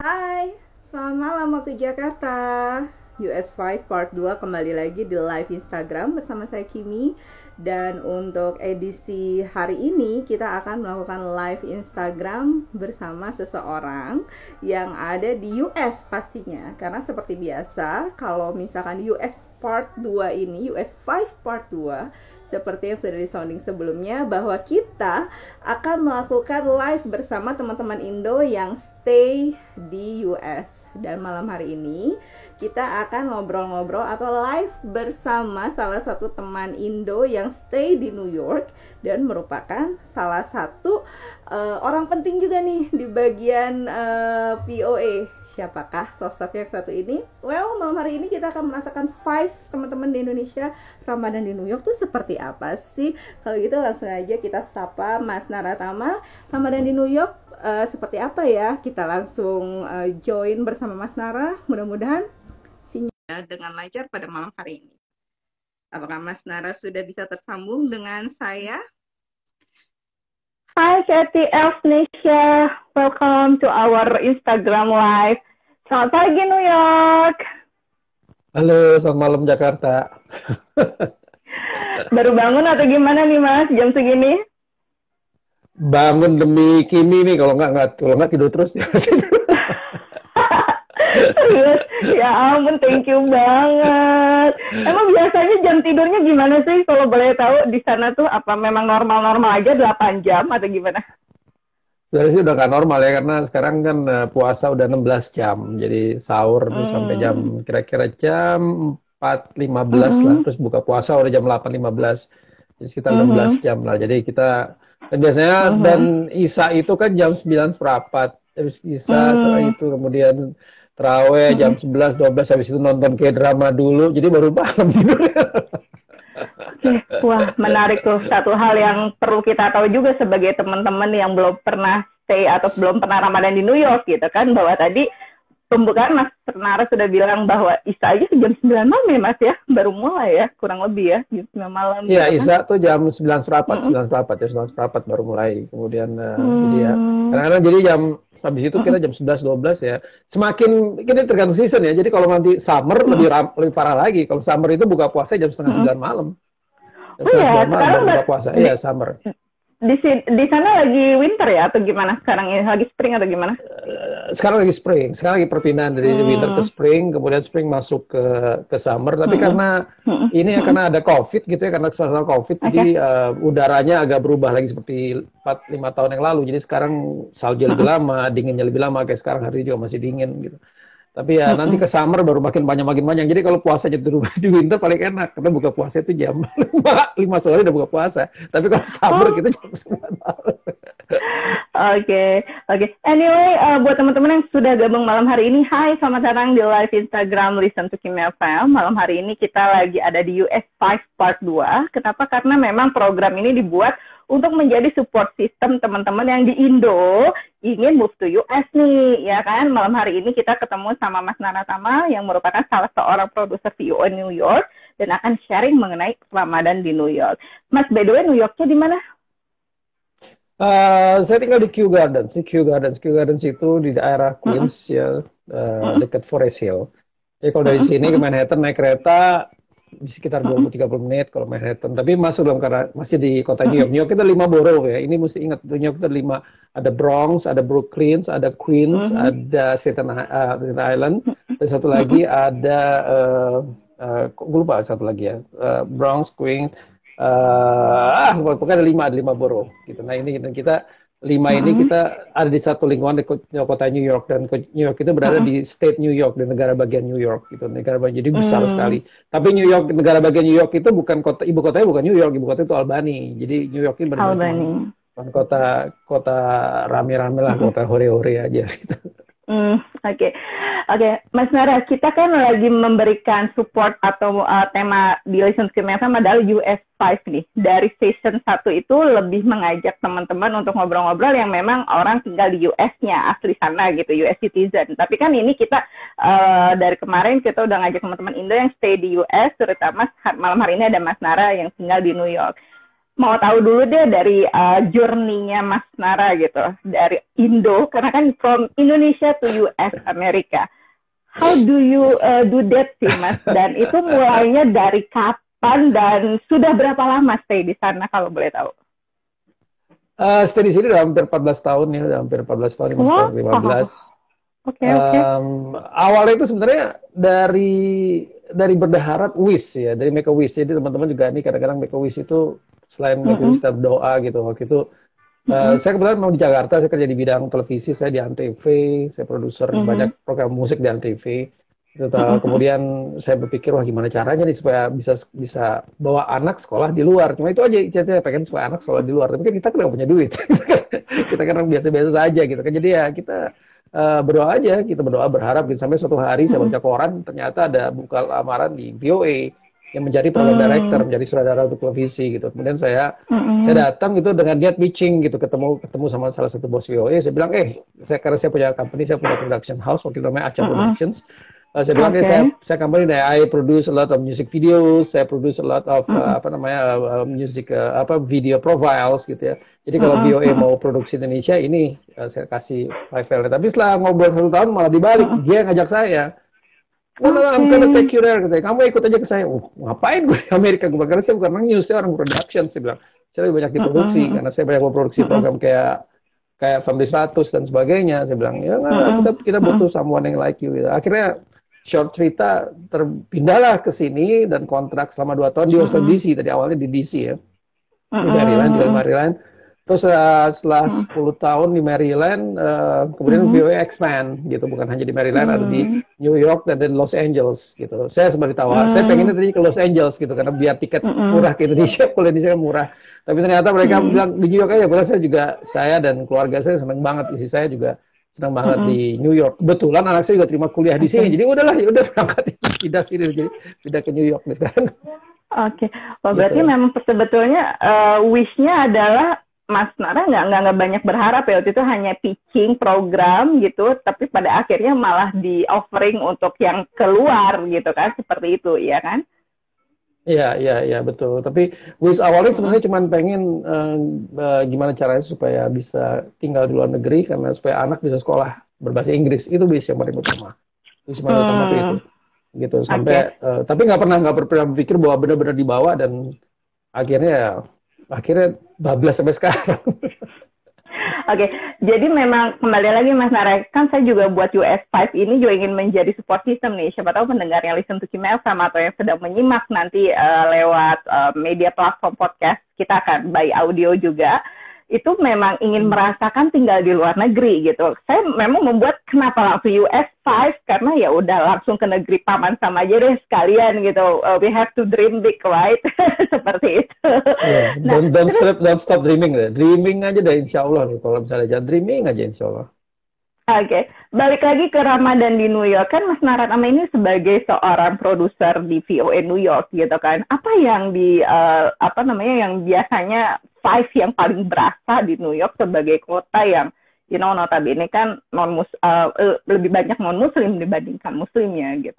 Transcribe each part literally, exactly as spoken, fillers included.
Hai, selamat malam waktu Jakarta. U S lima Part dua kembali lagi di live Instagram bersama saya Kimi. Dan untuk edisi hari ini kita akan melakukan live Instagram bersama seseorang yang ada di U S pastinya. Karena seperti biasa, kalau misalkan U S Part dua ini, U S lima Part dua, seperti yang sudah disounding sebelumnya, bahwa kita akan melakukan live bersama teman-teman Indo yang stay di U S. Dan malam hari ini kita akan ngobrol-ngobrol atau live bersama salah satu teman Indo yang stay di New York dan merupakan salah satu uh, orang penting juga nih di bagian uh, V O A. Siapakah sosok yang satu ini? Well, malam hari ini kita akan merasakan five teman-teman di Indonesia. Ramadan di New York tuh seperti apa sih? Kalau gitu langsung aja kita sapa Mas Naratama. Ramadan di New York uh, seperti apa ya? Kita langsung uh, join bersama Mas Nara. Mudah-mudahan sinyal dengan lancar pada malam hari ini. Apakah Mas Nara sudah bisa tersambung dengan saya? Hi K T L Indonesia, welcome to our Instagram live. Selamat pagi New York. Halo, selamat malam Jakarta. Baru bangun atau gimana nih Mas, jam segini? Bangun demi Kimi nih, kalau nggak nggak kalau nggak tidur terus ya. Ya ampun, thank you banget. Emang biasanya jam tidurnya gimana sih kalau boleh tahu di sana tuh? Apa memang normal-normal aja delapan jam atau gimana? Sebenarnya sih udah nggak normal ya, karena sekarang kan uh, puasa udah enam belas jam. Jadi sahur terus Hmm. sampai jam kira-kira jam empat lima belas lah. Mm-mm. Terus buka puasa udah jam delapan lima belas. Jadi sekitar enam belas Mhm. jam lah. Jadi kita dan biasanya Mhm. dan Isya itu kan jam sembilan seperempat. Habis Isya setelah Hmm. itu kemudian Terawih jam Mhm. sebelas dua belas, habis itu nonton kayak drama dulu. Jadi baru malam tidurnya. Oke, wah menarik tuh. Satu hal yang perlu kita tahu juga sebagai teman-teman yang belum pernah stay atau belum pernah Ramadan di New York gitu kan, bahwa tadi pembukaan Mas Nara sudah bilang bahwa Isya aja jam sembilan malam ya Mas ya, baru mulai ya, kurang lebih ya, jam sembilan malam Iya, gitu kan. Isya tuh jam sembilan seperempat, Mm-mm. sembilan seperempat, jam sembilan seperempat baru mulai. Kemudian eh, jadi ya, Hmm. kadang-kadang jadi jam habis itu kita jam sebelas dua belas ya. Semakin ini tergantung season ya. Jadi kalau nanti summer lebih ram- lebih parah lagi. Kalau summer itu buka puasa jam setengah Mm-mm. sembilan malam. Jam Oh setengah ya, sembilan malam sekarang baru buka ber- puasa. di, Iya, summer. di, si- di sana lagi winter ya atau gimana sekarang ini? Lagi spring atau gimana? Eh, sekarang lagi spring, sekarang lagi perpindahan dari winter ke Hmm. spring, kemudian spring masuk ke ke summer. Tapi Mm-mm. karena Mm-mm. ini ya Mm-mm. karena ada COVID gitu ya, karena suasana COVID, Oke. jadi eh, udaranya agak berubah lagi seperti empat lima tahun yang lalu. Jadi sekarang salju lebih Mm-mm. lama, dinginnya lebih lama, kayak sekarang hari juga masih dingin gitu. Tapi ya nanti Mm-mm. ke summer baru makin banyak makin banyak. Jadi kalau puasa di di winter paling enak karena buka puasa itu jam lima lima sore udah buka puasa. Tapi kalau summer Oh, kita jam sembilan malam. oke, oke. Anyway, uh, buat teman-teman yang sudah gabung malam hari ini, hai, selamat datang di live Instagram Listen to Kim F M. Malam hari ini kita lagi ada di U S lima Part dua. Kenapa? Karena memang program ini dibuat untuk menjadi support system teman-teman yang di Indo ingin move to U S nih, ya kan? Malam hari ini kita ketemu sama Mas Naratama yang merupakan salah seorang produser V O A New York dan akan sharing mengenai Ramadan di New York. Mas, by the way, New Yorknya di mana? Eh, saya tinggal di Kew Gardens. Di Kew Gardens, Kew Gardens itu di daerah Mm-mm. Queens ya, eh, Mm-mm. dekat Forest Hill. Jadi kalau dari Mm-mm. sini ke Mm-mm. Manhattan naik kereta di sekitar Mm-mm. dua puluh tiga puluh menit kalau Manhattan. Tapi masuk dalam karena masih di kota New Mm-mm. York. New York kita lima borough ya. Ini mesti ingat, New York kita lima. Ada Bronx, ada Brooklyn, ada Queens, Mhm. ada Staten, I- uh, Staten Island, dan satu Mhm. lagi ada eh eh, kok gue lupa satu lagi ya. Eh, Bronx, Queens, eh ah pokoknya ada lima, ada lima borough gitu. Nah ini dan kita lima ini Mhm. kita ada di satu lingkungan di ko- kota New York, dan ko- New York itu berada Mhm. di state New York, di negara bagian New York gitu, negara bagian jadi besar Hmm. sekali. Tapi New York, negara bagian New York itu bukan kota, ibu kotanya bukan New York, ibu kota itu Albany. Jadi New York ini benar-benar cuma Albany. kota kota rame-rame lah, Mhm. kota hore-hore aja gitu. Hmm, oke, oke, Mas Nara, kita kan lagi memberikan support atau uh, tema di Listen to Kim F M adalah U S lima nih. Dari season satu itu lebih mengajak teman-teman untuk ngobrol-ngobrol yang memang orang tinggal di U S-nya, asli sana gitu, U S citizen. Tapi kan ini kita uh, dari kemarin kita udah ngajak teman-teman Indo yang stay di U S, terutama malam hari ini ada Mas Nara yang tinggal di New York. mau tahu dulu deh dari uh, journey-nya Mas Nara gitu, dari Indo, karena kan from Indonesia to U S Amerika. How do you uh, do that sih Mas? Dan itu mulainya dari kapan dan sudah berapa lama stay di sana kalau boleh tahu? Uh, stay di sini udah hampir empat belas tahun ya, udah hampir empat belas tahun, Wow. lima belas. Oke, okay, oke. Okay. Um, awalnya itu sebenarnya dari dari berharap wish ya, dari make a wish. Jadi teman-teman juga ini kadang-kadang make a wish itu selain make a wish kita berdoa gitu. Waktu itu uh, mm-hmm. saya kebetulan mau di Jakarta, saya kerja di bidang televisi, saya di Antv, saya produser mm-hmm. banyak program musik di Antv. Itu, mm-hmm. Kemudian saya berpikir wah gimana caranya nih supaya bisa bisa bawa anak sekolah di luar. Cuma itu aja saya pengen supaya anak sekolah di luar. Tapi kan kita kan nggak punya duit. Kita kan biasa-biasa saja gitu kan. Jadi ya kita Uh, berdoa aja, kita berdoa berharap gitu. Sampai suatu hari saya baca koran, ternyata ada buka lamaran di V O A yang menjadi program director, menjadi sutradara untuk televisi gitu. Kemudian saya mm-hmm. saya datang gitu dengan niat pitching gitu, ketemu ketemu sama salah satu bos V O A. Saya bilang, eh, saya karena saya punya company, saya punya production house, waktu itu namanya Aca mm-hmm. Productions. Uh, saya bilang, okay. eh, saya saya company, I produce a lot of music videos, saya produce a lot of mm-hmm. uh, apa namanya uh, music uh, apa video profiles gitu ya. Jadi kalau mm-hmm. V O A mau produksi Indonesia ini uh, saya kasih file-nya. Tapi setelah ngobrol satu tahun malah dibalik, mm-hmm. dia ngajak saya. No, no, no, I'm gonna take you there. Katanya, kamu ikut aja ke saya. Oh, ngapain gue di Amerika? Gue karena saya bukan orang news, saya orang production. Saya bilang, saya lebih banyak di produksi mm-hmm. karena saya banyak memproduksi program kayak kayak Family seratus dan sebagainya. Saya bilang, ya nah, kita kita butuh someone yang like you. Gitu. Akhirnya short cerita terpindahlah ke sini dan kontrak selama dua tahun di Washington D C. Tadi awalnya di D C ya, di Maryland, di Maryland. Terus uh, setelah sepuluh tahun di Maryland, uh, kemudian V O A expand gitu, bukan hanya di Maryland, ada di New York dan di Los Angeles gitu. Saya sebagai tawar, saya pengennya tadi ke Los Angeles gitu karena biar tiket murah ke Indonesia, kalau Indonesia kan murah. Tapi ternyata mereka bilang di New York aja. Padahal saya juga, saya dan keluarga saya senang banget, istri saya juga senang banget mm-hmm. di New York. Kebetulan anak saya juga terima kuliah di sini. Jadi udahlah, ya udah berangkat pindah sini, jadi pindah ke New York nih sekarang. Oke, okay. Oh, berarti gitu. Memang sebetulnya uh, wish-nya adalah Mas Nara nggak nggak nggak banyak berharap ya, waktu itu hanya pitching program gitu, tapi pada akhirnya malah di offering untuk yang keluar gitu kan, seperti itu ya kan? Iya, iya, iya, betul. Tapi wish awalnya sebenarnya cuma pengen uh, uh, gimana caranya supaya bisa tinggal di luar negeri, karena supaya anak bisa sekolah berbahasa Inggris. Itu wish yang paling utama. Wish yang paling hmm. utama itu. Gitu. Sampai, okay. uh, tapi nggak pernah nggak pernah berpikir bahwa benar-benar dibawa, dan akhirnya akhirnya bablas sampai sekarang. Oke, okay. Jadi memang kembali lagi Mas Nara, kan saya juga buat U S lima ini juga ingin menjadi support system nih. Siapa tahu pendengar yang listen to Kim F M atau yang sedang menyimak nanti uh, lewat uh, media platform podcast, kita akan by audio juga, itu memang ingin merasakan tinggal di luar negeri gitu. Saya memang membuat kenapa langsung U S lima, karena ya udah langsung ke negeri paman sama aja deh sekalian gitu. Uh, we have to dream big, right? Seperti itu. Yeah, nah, don't, don't, terus, stop, don't stop dreaming deh. Dreaming aja deh insya Allah nih. Kalau misalnya jangan dreaming aja insya Allah. Oke, okay. Balik lagi ke Ramadan di New York, kan Mas Naratama ini sebagai seorang produser di V O A New York gitu kan. Apa yang di uh, apa namanya yang biasanya five yang paling berasa di New York sebagai kota yang you know notabene kan non mus uh, uh, lebih banyak non muslim dibandingkan muslimnya gitu.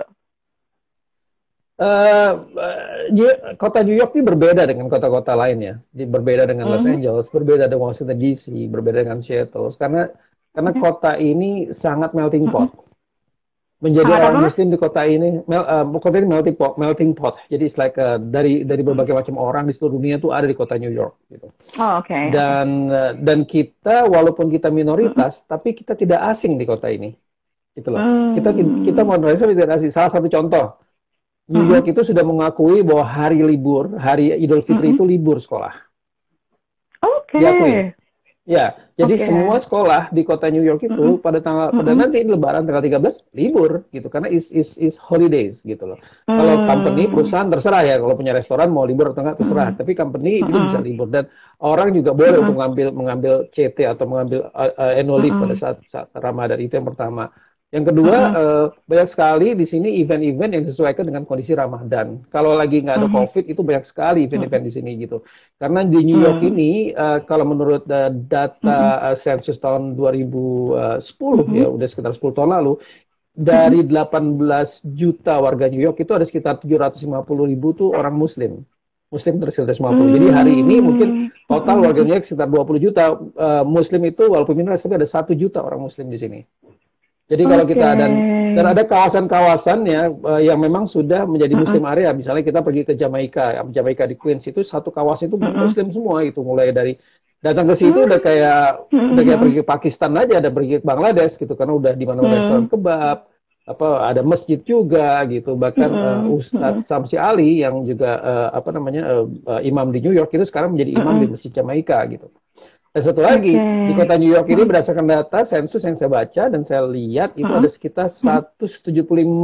Uh, uh, kota New York ini berbeda dengan kota-kota lainnya. Berbeda dengan mm-hmm. Los Angeles, berbeda dengan Washington D C, berbeda dengan Seattle, karena Karena okay. kota ini sangat melting pot. Menjadi ah, orang apa? Muslim di kota ini, mel, uh, kota ini melting pot, melting pot. Jadi it's like uh, dari dari berbagai macam orang di seluruh dunia tuh ada di kota New York. Gitu. Oh, oke. Okay. Dan uh, dan kita walaupun kita minoritas, mm-hmm. tapi kita tidak asing di kota ini. Gitu loh. Mm-hmm. Kita kita minoritas tidak asing. Salah satu contoh, New York mm-hmm. itu sudah mengakui bahwa hari libur, hari Idul Fitri mm-hmm. itu libur sekolah. Oke. Okay. Diakui. Ya, jadi okay. semua sekolah di kota New York itu mm-hmm. pada tanggal mm-hmm. pada nanti Lebaran tanggal tiga belas libur gitu, karena is is is holidays gitu loh. Mm-hmm. Kalau company perusahaan terserah ya, kalau punya restoran mau libur atau enggak terserah, mm-hmm. tapi company mm-hmm. itu bisa libur, dan orang juga boleh mm-hmm. untuk mengambil mengambil C T atau mengambil uh, uh, annual leave mm-hmm. pada saat, saat Ramadan. Itu yang pertama. Yang kedua, mm-hmm. uh, banyak sekali di sini event-event yang disesuaikan dengan kondisi Ramadan. Kalau lagi nggak ada mm-hmm. COVID, itu banyak sekali event-event mm-hmm. di sini gitu. Karena di New York mm-hmm. ini, uh, kalau menurut uh, data mm-hmm. uh, sensus tahun dua ribu sepuluh, mm-hmm. ya udah sekitar sepuluh tahun lalu, dari mm-hmm. delapan belas juta warga New York itu ada sekitar tujuh ratus lima puluh ribu tuh orang Muslim. Muslim dari seratus lima puluh. Jadi hari ini mungkin total warga New York sekitar dua puluh juta. Uh, Muslim itu walaupun minoritas tapi ada satu juta orang Muslim di sini. Jadi kalau okay. kita dan dan ada kawasan-kawasannya uh, yang memang sudah menjadi Muslim uh-uh. area. Misalnya kita pergi ke Jamaika, Jamaika di Queens itu satu kawasan itu uh-uh. Muslim semua itu, mulai dari datang ke situ uh-uh. udah kayak uh-uh. udah kayak pergi ke Pakistan aja, ada pergi ke Bangladesh gitu, karena udah di mana uh-uh. restoran kebab, apa ada masjid juga gitu. Bahkan uh-uh. uh, Ustadz Samsi Ali yang juga uh, apa namanya uh, uh, imam di New York itu sekarang menjadi imam uh-uh. di Masjid Jamaika gitu. Dan satu lagi, okay. di kota New York ini berdasarkan data sensus yang saya baca dan saya lihat itu uh-huh. ada sekitar seratus tujuh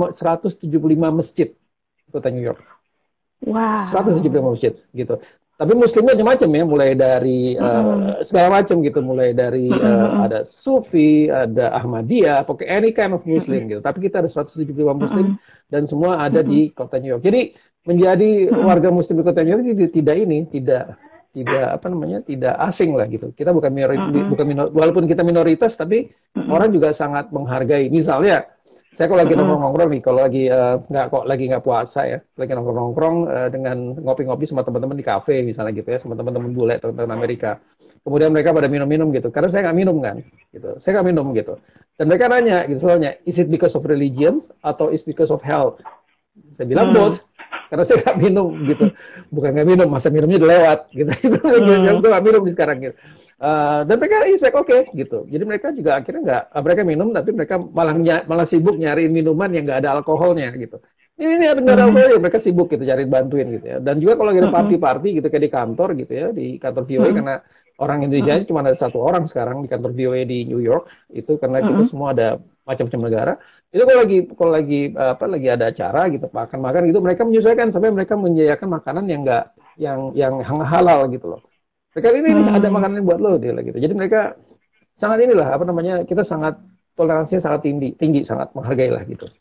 puluh lima masjid di kota New York. Wow. seratus tujuh puluh lima masjid gitu. Tapi muslimnya macam-macam ya, mulai dari uh-huh. uh, segala macam gitu, mulai dari uh-huh. uh, ada Sufi, ada Ahmadiyah, pokoknya any kind of Muslim uh-huh. gitu. Tapi kita ada seratus tujuh puluh lima muslim uh-huh. dan semua ada uh-huh. di kota New York. Jadi menjadi uh-huh. warga muslim di kota New York tidak, tidak ini, tidak tidak apa namanya tidak asing lah gitu. Kita bukan minoritas, uh-huh. bukan minor, walaupun kita minoritas, tapi uh-huh. orang juga sangat menghargai. Misalnya, saya kalau lagi nongkrong-nongkrong nih, kalau lagi uh, nggak kok lagi nggak puasa ya, lagi nongkrong-nongkrong uh, dengan ngopi-ngopi sama teman-teman di kafe misalnya gitu ya, sama teman-teman bule, teman-teman Amerika. Kemudian mereka pada minum-minum gitu, karena saya nggak minum kan, gitu. Saya nggak minum gitu. Dan mereka nanya gitu soalnya, is it because of religion atau is because of health? Saya bilang both. Karena saya nggak minum gitu, bukan nggak minum, masa minumnya udah lewat gitu. Hmm. Gue nggak minum di sekarang gitu. Uh, dan mereka expect oke okay, gitu. Jadi mereka juga akhirnya nggak, mereka minum tapi mereka malah malah sibuk nyariin minuman yang nggak ada alkoholnya gitu. Ini ini ada nggak ada alkoholnya, mereka sibuk gitu cariin bantuin gitu ya. Dan juga kalau lagi ada party-party gitu kayak di kantor gitu ya, di kantor V O A hmm. karena orang Indonesia hmm. cuma ada satu orang sekarang di kantor V O A di New York itu karena kita semua ada macam-macam negara. Itu kalau lagi kalau lagi apa lagi ada acara gitu makan-makan gitu mereka menyesuaikan sampai mereka menyediakan makanan yang enggak yang yang halal gitu loh. Mereka ini hmm. ada makanan buat lo dia gitu. Jadi mereka sangat inilah apa namanya kita sangat toleransinya sangat tinggi, tinggi sangat menghargai lah gitu.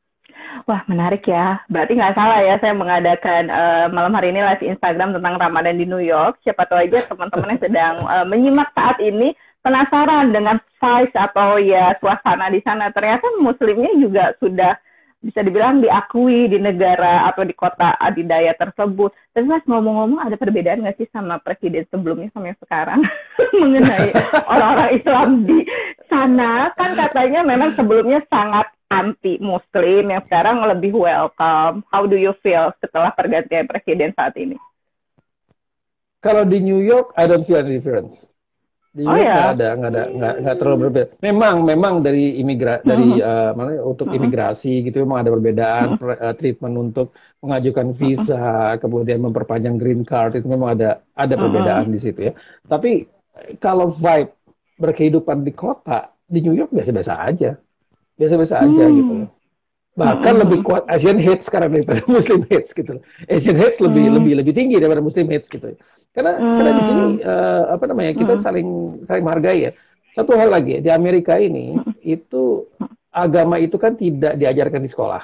Wah, menarik ya. Berarti nggak salah ya saya mengadakan uh, malam hari ini live Instagram tentang Ramadan di New York. Siapa tahu aja teman-teman yang sedang uh, menyimak saat ini penasaran dengan vibes atau ya suasana di sana. Ternyata muslimnya juga sudah bisa dibilang diakui di negara atau di kota adidaya tersebut. Tapi mas ngomong-ngomong ada perbedaan nggak sih sama presiden sebelumnya sama yang sekarang mengenai orang-orang Islam di sana? Kan katanya memang sebelumnya sangat anti Muslim, yang sekarang lebih welcome. How do you feel setelah pergantian presiden saat ini? Kalau di New York, I don't feel any difference. Di New oh, York nggak ya? ada, nggak ada, nggak nggak terlalu berbeda. Memang, memang dari imigra, dari uh, mana untuk imigrasi gitu memang ada perbedaan uh, treatment untuk mengajukan visa, kemudian memperpanjang green card itu memang ada ada perbedaan di situ ya. Tapi kalau vibe berkehidupan di kota di New York biasa-biasa aja. Biasa-biasa aja hmm. gitu loh. Bahkan hmm. lebih kuat Asian hate sekarang daripada Muslim hate gitu loh. Asian hate lebih hmm. lebih lebih tinggi daripada Muslim hate gitu. Karena hmm. karena di sini uh, apa namanya kita hmm. saling saling menghargai ya. Satu hal lagi di Amerika ini hmm. itu agama itu kan tidak diajarkan di sekolah.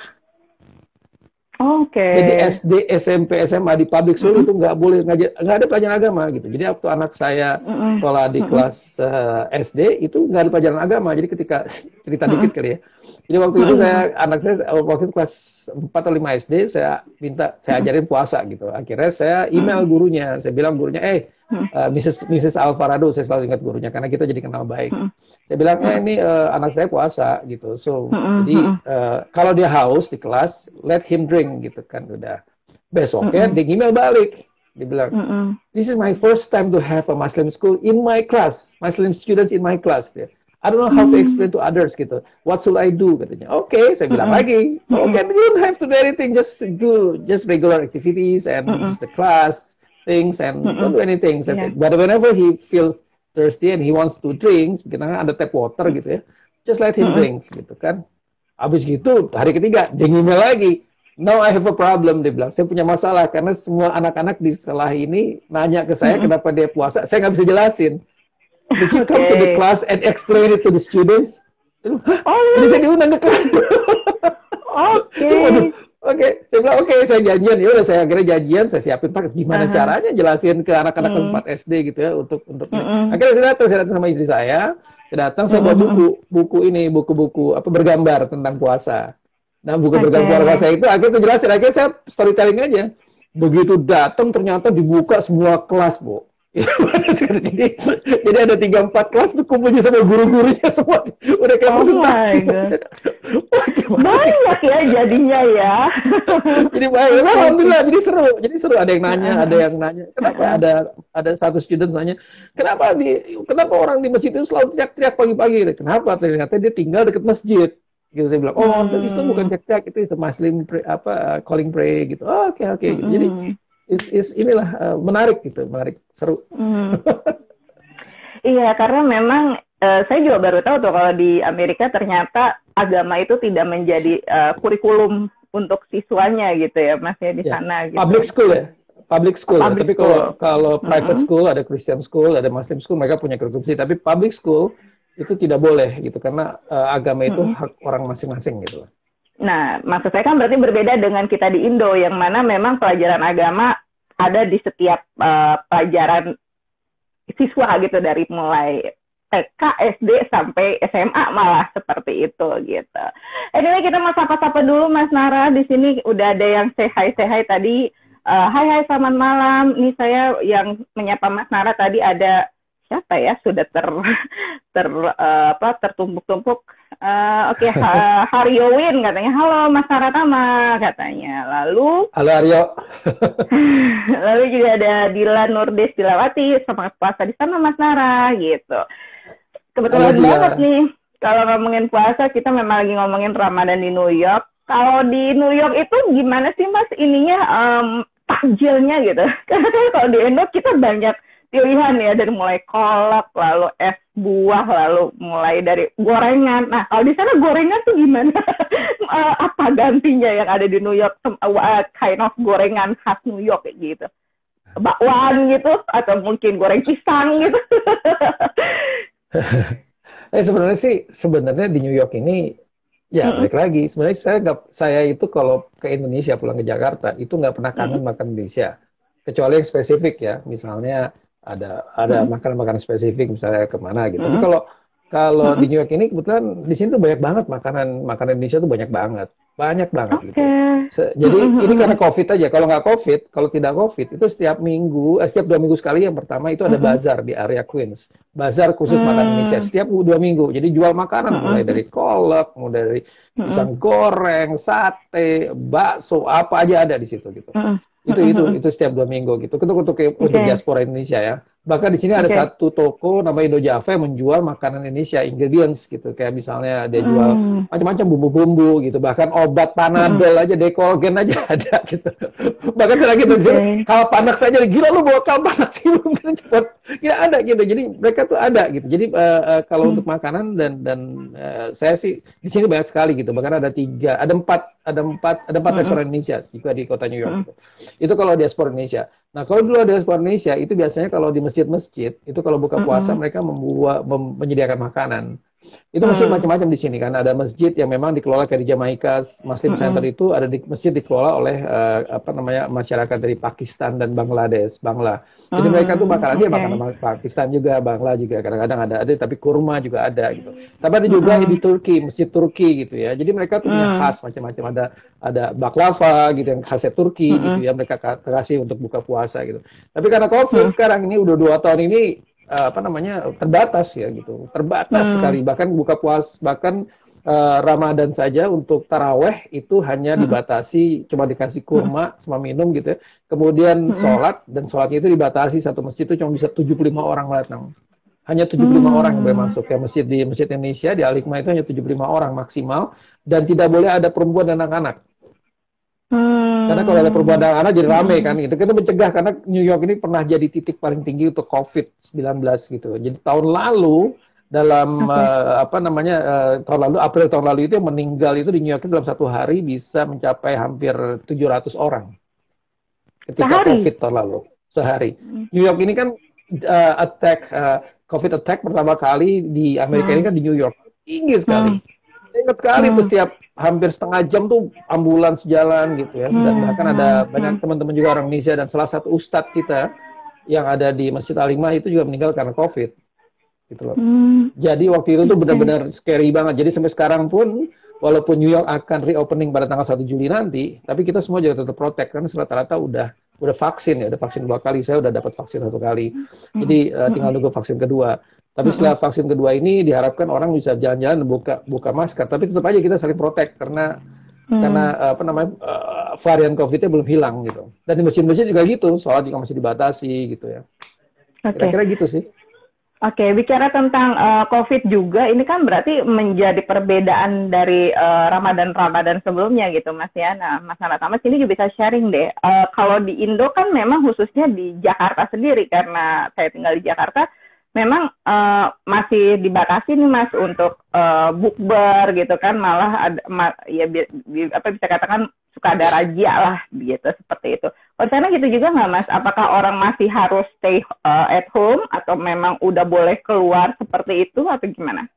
Oke. Okay. Jadi S D, S M P, S M A di public school mm-hmm. itu nggak boleh ngajar, nggak ada pelajaran agama gitu. Jadi waktu anak saya mm-hmm. sekolah di mm-hmm. kelas uh, S D itu nggak ada pelajaran agama. Jadi ketika cerita mm-hmm. dikit kali ya. Jadi waktu mm-hmm. itu saya anak saya waktu itu kelas empat atau lima S D saya minta saya ajarin puasa gitu. Akhirnya saya email gurunya, saya bilang gurunya, eh uh, Missus Missus Alvarado, saya selalu ingat gurunya karena kita jadi kenal baik. Saya bilang, eh ini uh, anak saya puasa gitu. So jadi uh, kalau dia haus di kelas, let him drink gitu kan udah. Besoknya dia email balik. Dia bilang, this is my first time to have a Muslim school in my class, Muslim students in my class. Dia. I don't know how to explain to others gitu. What should I do katanya? Oke, okay, saya bilang lagi. Oke, okay, you don't have to do anything, just do just regular activities and just the class things and don't do anything. Yeah. But whenever he feels thirsty and he wants to drink, kita kan ada tap water gitu ya, just let him drink gitu kan. Habis gitu hari ketiga dia email lagi. Now I have a problem, dia bilang. Saya punya masalah karena semua anak-anak di sekolah ini nanya ke saya kenapa dia puasa. Saya nggak bisa jelasin. If you come to the class and explain it to the students, hah? Oh, ini saya diundang ke kelas. Oke. Oke, saya bilang oke, okay, saya janjian. Ya udah saya akhirnya janjian, saya siapin paket gimana uh-huh. caranya jelasin ke anak-anak kelas empat S D gitu ya untuk untuk uh-uh. akhirnya saya datang, saya datang sama istri saya. Saya datang, saya bawa buku, buku ini, buku-buku apa bergambar tentang puasa. Nah, buku okay. bergambar puasa itu akhirnya saya jelasin, akhirnya saya storytelling aja. begitu datang ternyata dibuka semua kelas, Bu. jadi, jadi ada tiga empat kelas tuh kumpulnya sama guru-gurunya semua udah kayak Oh presentasi. my God. Wah, gimana? Banyak ya jadinya ya. Jadi baik, alhamdulillah, jadi seru, jadi seru. Ada yang nanya, ada yang nanya, kenapa ada ada satu student nanya, kenapa di, kenapa orang di masjid itu selalu teriak-teriak pagi-pagi? Kenapa? Ternyata dia tinggal dekat masjid. Gitu saya bilang, oh, Hmm. itu bukan teriak-teriak, itu is a Muslim pray, apa calling pray gitu. Oh, oke oke. Gitu. Jadi Hmm. is, is inilah uh, menarik gitu, menarik, seru. Hmm. Iya, karena memang eh, saya juga baru tahu tuh kalau di Amerika ternyata agama itu tidak menjadi eh, kurikulum untuk siswanya gitu ya, Mas ya di Ya. sana gitu. Public school ya, public school. ya. Public Tapi kalau school. kalau private Mm-mm. school ada Christian school, ada Muslim school, mereka punya kurikulum sendiri. Tapi public school itu tidak boleh gitu karena uh, agama itu Mm-mm. hak orang masing-masing gitu. Nah, maksud saya kan berarti berbeda dengan kita di Indo yang mana memang pelajaran agama ada di setiap eh, pelajaran siswa gitu dari mulai T K, S D sampai S M A malah seperti itu gitu. Anyway, kita mau sapa-sapa dulu Mas Nara. Di sini udah ada yang say hi say hi tadi. Eh, hai hai selamat malam. Ini saya yang menyapa Mas Nara tadi ada siapa ya? Sudah ter ter eh, apa tertumpuk-tumpuk. Eh, Oke, ha- Haryowin katanya. Halo Mas Nara Tama katanya. Lalu Halo Aryo. lalu juga ada Dilan Nurdes Dilawati, semangat puasa di sana Mas Nara gitu. Kebetulan Halo, Dia. banget nih kalau ngomongin puasa kita memang lagi ngomongin Ramadan di New York. Kalau di New York itu gimana sih Mas ininya em, takjilnya gitu? Karena kan kalau di Indo kita banyak pilihan ya dari mulai kolak, lalu es buah, lalu mulai dari gorengan. Nah kalau di sana gorengan tuh gimana? Eh, apa gantinya yang ada di New York? Sem- uh, kind of gorengan khas New York kayak gitu. Bakwan gitu atau mungkin goreng pisang gitu. Eh sebenarnya sih sebenarnya di New York ini ya Mm-mm. balik lagi. Sebenarnya saya nggak saya itu kalau ke Indonesia pulang ke Jakarta itu nggak pernah kangen makan Indonesia. Kecuali yang spesifik ya, misalnya ada ada Mm-mm. makanan-makanan spesifik misalnya kemana gitu. Tapi Mm-mm. kalau kalau Mm-mm. di New York ini kebetulan di sini tuh banyak banget makanan makanan Indonesia tuh banyak banget, banyak banget Oke. gitu. Se- Jadi Mm-mm. ini karena COVID aja. Kalau nggak COVID, kalau tidak COVID itu setiap minggu, eh, setiap dua minggu sekali yang pertama itu ada Mm-mm. bazar di area Queens, bazar khusus Mm. makanan Indonesia setiap dua minggu. Jadi jual makanan mulai Mm-mm. dari kolak, mulai dari Mm-mm. pisang goreng, sate, bakso, apa aja ada di situ gitu. Mm-mm. Itu itu Mm-mm. itu setiap dua minggu gitu. Untuk untuk untuk Oke. diaspora Indonesia ya. Bahkan di sini ada Oke. satu toko namanya Indo Java yang menjual makanan Indonesia, ingredients gitu. Kayak misalnya dia jual Mm. macam-macam bumbu-bumbu gitu. Bahkan obat Panadol aja, Decolgen aja ada gitu. Bahkan saya lagi tuh Oke. kal panak saja, gila lu bawa kal panak sih belum cepat. Gila ada gitu. Jadi mereka tuh ada gitu. Jadi eh, eh, kalau Hmm. untuk makanan dan dan eh, saya sih di sini banyak sekali gitu. Bahkan ada tiga, ada empat, ada empat, ada empat Mm-mm. restoran Indonesia juga di kota New York Mm-mm. gitu. Itu kalau diaspora Indonesia. Nah, kalau dulu ada diaspora Indonesia, itu biasanya kalau di masjid-masjid, itu kalau buka puasa Mm-mm. mereka membuat mem- menyediakan makanan. Itu masjid Mm. macam-macam di sini kan. Ada masjid yang memang dikelola kayak di Jamaica, Muslim Mm-mm. Center itu ada di masjid dikelola oleh eh, apa namanya masyarakat dari Pakistan dan Bangladesh, Bangla. Jadi mereka tuh Mm. makanan dia Oke. makanan Pakistan juga, Bangla juga, kadang-kadang ada ada tapi kurma juga ada gitu. Tapi ada juga Mm-mm. di Turki, masjid Turki gitu ya. Jadi mereka tuh punya Mm. khas macam-macam, ada ada baklava gitu yang khasnya Turki Mm-mm. gitu ya, mereka ka- kasih untuk buka puasa gitu. Tapi karena COVID sekarang ini udah dua tahun ini eh, apa namanya terbatas ya gitu, terbatas Mm. sekali. Bahkan buka puasa, bahkan eh, Ramadan saja untuk taraweh itu hanya dibatasi, cuma dikasih kurma sama minum gitu ya. Kemudian sholat, dan sholatnya itu dibatasi, satu masjid itu cuma bisa tujuh puluh lima orang datang. Hanya tujuh puluh lima Hmm. orang yang boleh masuk. Kayak masjid di Masjid Indonesia, di Al-Hikmah itu hanya tujuh puluh lima orang maksimal. Dan tidak boleh ada perempuan dan anak-anak. Hmm. Karena kalau ada perempuan dan anak jadi rame kan gitu. Kita mencegah karena New York ini pernah jadi titik paling tinggi untuk covid sembilan belas gitu. Jadi tahun lalu dalam Oke. eh, apa namanya eh, tahun lalu April tahun lalu itu yang meninggal itu di New York itu dalam satu hari bisa mencapai hampir tujuh ratus orang. Ketika Sehari? covid tahun lalu sehari. Hmm. New York ini kan eh, attack eh, covid attack pertama kali di Amerika Hmm. ini kan di New York. Tinggi sekali. Saya ingat sekali Hmm. tuh setiap hampir setengah jam tuh ambulans jalan gitu ya. Dan Hmm. bahkan ada Hmm. banyak teman-teman juga orang Indonesia dan salah satu ustadz kita yang ada di Masjid Al-Hikmah itu juga meninggal karena COVID. Gitu loh. Hmm. Jadi waktu itu tuh benar-benar scary banget. Jadi sampai sekarang pun walaupun New York akan reopening pada tanggal satu Juli nanti, tapi kita semua juga tetap protect karena rata-rata udah udah vaksin ya, udah vaksin dua kali, saya udah dapat vaksin satu kali. Jadi uh, tinggal nunggu vaksin kedua. Tapi setelah vaksin kedua ini diharapkan orang bisa jalan-jalan buka buka masker, tapi tetap aja kita saling protek karena hmm. karena uh, apa namanya uh, varian COVID-nya belum hilang gitu. Dan di masjid-masjid juga gitu, sholat juga masih dibatasi gitu ya. Okay. Kira-kira gitu sih. Oke, okay, bicara tentang uh, COVID juga, ini kan berarti menjadi perbedaan dari uh, Ramadan-Ramadan sebelumnya gitu, Mas ya. Nah, Mas Naratama sini juga bisa sharing deh. Uh, kalau di Indo kan memang khususnya di Jakarta sendiri, karena saya tinggal di Jakarta, memang uh, masih dibatasi nih Mas untuk uh, bukber gitu kan, malah ada, ma ya bi bi apa bisa katakan suka ada razia lah gitu, seperti itu. Kalau sana gitu juga nggak Mas? Apakah orang masih harus stay uh, at home atau memang udah boleh keluar seperti itu atau gimana?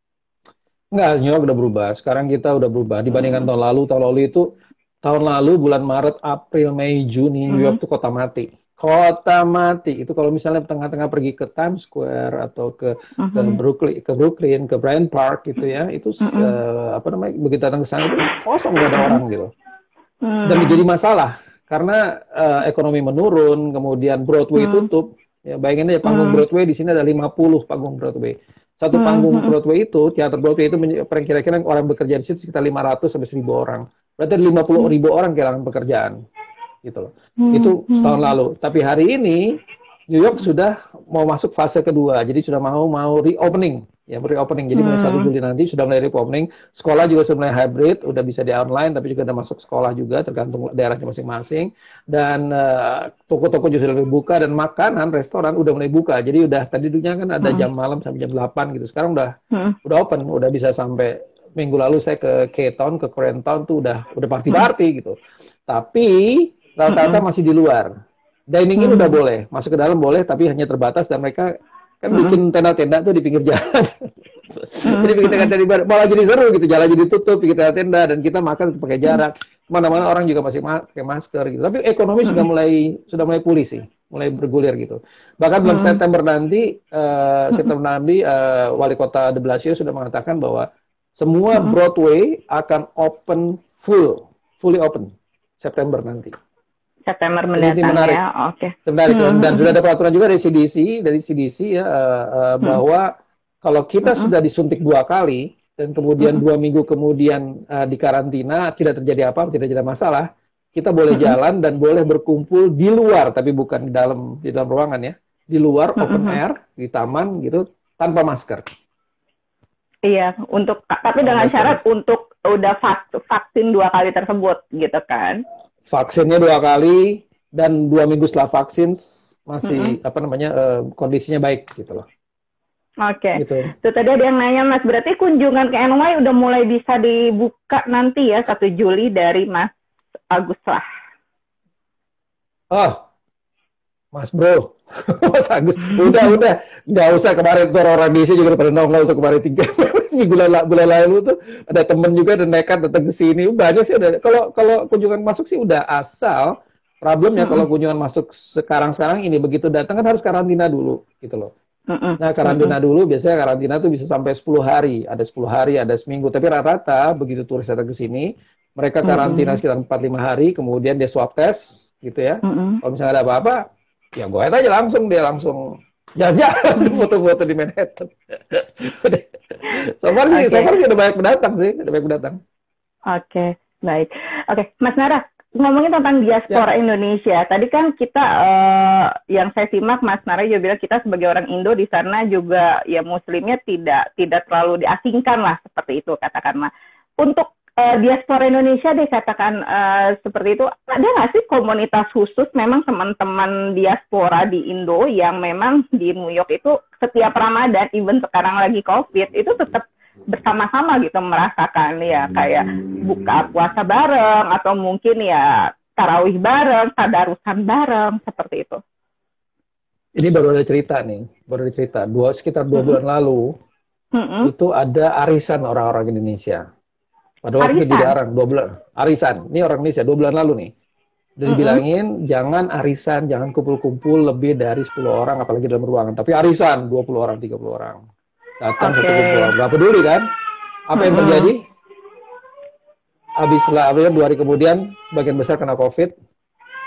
Nggak, New York udah berubah. Sekarang kita udah berubah dibandingkan hmm. tahun lalu. Tahun lalu itu tahun lalu bulan Maret, April, Mei, Juni New York hmm. tuh kota mati. Kota mati itu kalau misalnya tengah-tengah pergi ke Times Square atau ke uh-huh. ke Brooklyn, ke Brooklyn, ke Bryant Park gitu ya, itu uh-huh. uh, apa namanya begitu datang ke sana itu kosong nggak ada orang gitu. Uh-huh. Dan menjadi masalah karena uh, ekonomi menurun, kemudian Broadway uh-huh. tutup. Ya bayangin aja panggung uh-huh. Broadway di sini ada lima puluh panggung Broadway. Satu uh-huh. panggung Broadway itu, teater Broadway itu kira-kira orang bekerja di situ sekitar lima ratus sampai seribu orang. Berarti ada lima puluh ribu orang kehilangan pekerjaan. Gitu loh. Hmm, itu setahun hmm. lalu. Tapi hari ini New York sudah mau masuk fase kedua. Jadi sudah mau mau reopening, ya reopening. Jadi mulai satu Juli nanti sudah mulai reopening. Sekolah juga sudah mulai hybrid, udah bisa di online, tapi juga udah masuk sekolah juga, tergantung daerahnya masing-masing. Dan toko-toko uh, juga sudah dibuka dan makanan, restoran udah mulai buka. Jadi udah tadi dulunya kan ada hmm. jam malam sampai jam delapan gitu. Sekarang udah hmm. udah open, udah bisa sampai minggu lalu saya ke K-Town, ke Koreatown tuh udah udah party-party hmm. gitu. Tapi rata-rata masih di luar. Dining in udah boleh, masuk ke dalam boleh, tapi hanya terbatas dan mereka kan bikin tenda-tenda tuh di pinggir jalan. Jadi bikin tenda-tenda malah jadi seru gitu, jalan jadi tutup, bikin tenda dan kita makan pakai jarak. Mana-mana orang juga masih pakai masker gitu. Tapi ekonomi sudah mulai sudah mulai pulih sih, mulai bergulir gitu. Bahkan bulan September nanti, uh, September nanti uh, Wali Kota de Blasio sudah mengatakan bahwa semua Broadway akan open full, fully open September nanti. September mendatang ya, oke. Okay. Menarik. Hmm. Dan sudah ada peraturan juga dari C D C, dari C D C ya uh, uh, bahwa hmm. kalau kita hmm. sudah disuntik dua kali dan kemudian hmm. dua minggu kemudian uh, dikarantina, tidak terjadi apa-apa, tidak ada masalah, kita boleh hmm. jalan dan boleh berkumpul di luar, tapi bukan di dalam di dalam ruangan ya, di luar hmm. open air, di taman gitu, tanpa masker. Iya, untuk tapi dengan syarat untuk udah vaksin dua kali tersebut gitu kan? Vaksinnya dua kali dan dua minggu setelah vaksin masih mm-hmm. apa namanya uh, kondisinya baik gitu loh. Oke. Okay. Gitu. Itu tadi ada yang nanya Mas, berarti kunjungan ke N Y udah mulai bisa dibuka nanti ya satu Juli dari Mas Agus lah. Oh, Mas Bro, Mas Agus, udah udah nggak usah kemarin tuh orang di sini juga pada nongol tuh kemarin tiga bulan bulan lalu tuh ada temen juga dan nekat datang ke sini. Banyak sih udah. Kalau kalau kunjungan masuk sih udah, asal problemnya mm-hmm. kalau kunjungan masuk sekarang sekarang ini begitu datang kan harus karantina dulu gitu loh. Mm-hmm. Nah karantina mm-hmm. dulu biasanya karantina tuh bisa sampai sepuluh hari, ada sepuluh hari, ada seminggu. Tapi rata-rata begitu turis datang ke sini mereka karantina mm-hmm. sekitar empat lima hari, kemudian dia swab test gitu ya. Mm-hmm. Kalau misalnya ada apa-apa ya gue aja langsung dia langsung jalan-jalan foto-foto di Manhattan. So far sih, okay. so far sih ada banyak pendatang sih, ada banyak pendatang. Oke, okay, baik. Oke, okay. Mas Nara, ngomongin tentang diaspora ya. Indonesia. Tadi kan kita, uh, yang saya simak, Mas Nara juga bilang kita sebagai orang Indo di sana juga ya Muslimnya tidak tidak terlalu diasingkan lah seperti itu katakanlah. Untuk uh, diaspora Indonesia deh katakan uh, seperti itu, ada nggak sih komunitas khusus memang teman-teman diaspora di Indo yang memang di New York itu setiap Ramadan, even sekarang lagi COVID, itu tetap bersama-sama gitu merasakan ya kayak buka puasa bareng atau mungkin ya tarawih bareng, tadarusan bareng seperti itu. Ini baru ada cerita nih, baru ada cerita. Dua sekitar dua mm-hmm. bulan lalu mm-hmm. itu ada arisan orang-orang Indonesia. Pada waktu itu dilarang dua bulan arisan. Ini orang Indonesia dua bulan lalu nih. Dan dibilangin mm-hmm. jangan arisan, jangan kumpul-kumpul lebih dari sepuluh orang apalagi dalam ruangan. Tapi arisan dua puluh orang, tiga puluh orang. Datang okay. satu kumpul orang. Gak peduli kan? Apa mm-hmm. yang terjadi? Habis lah, dua hari kemudian sebagian besar kena COVID.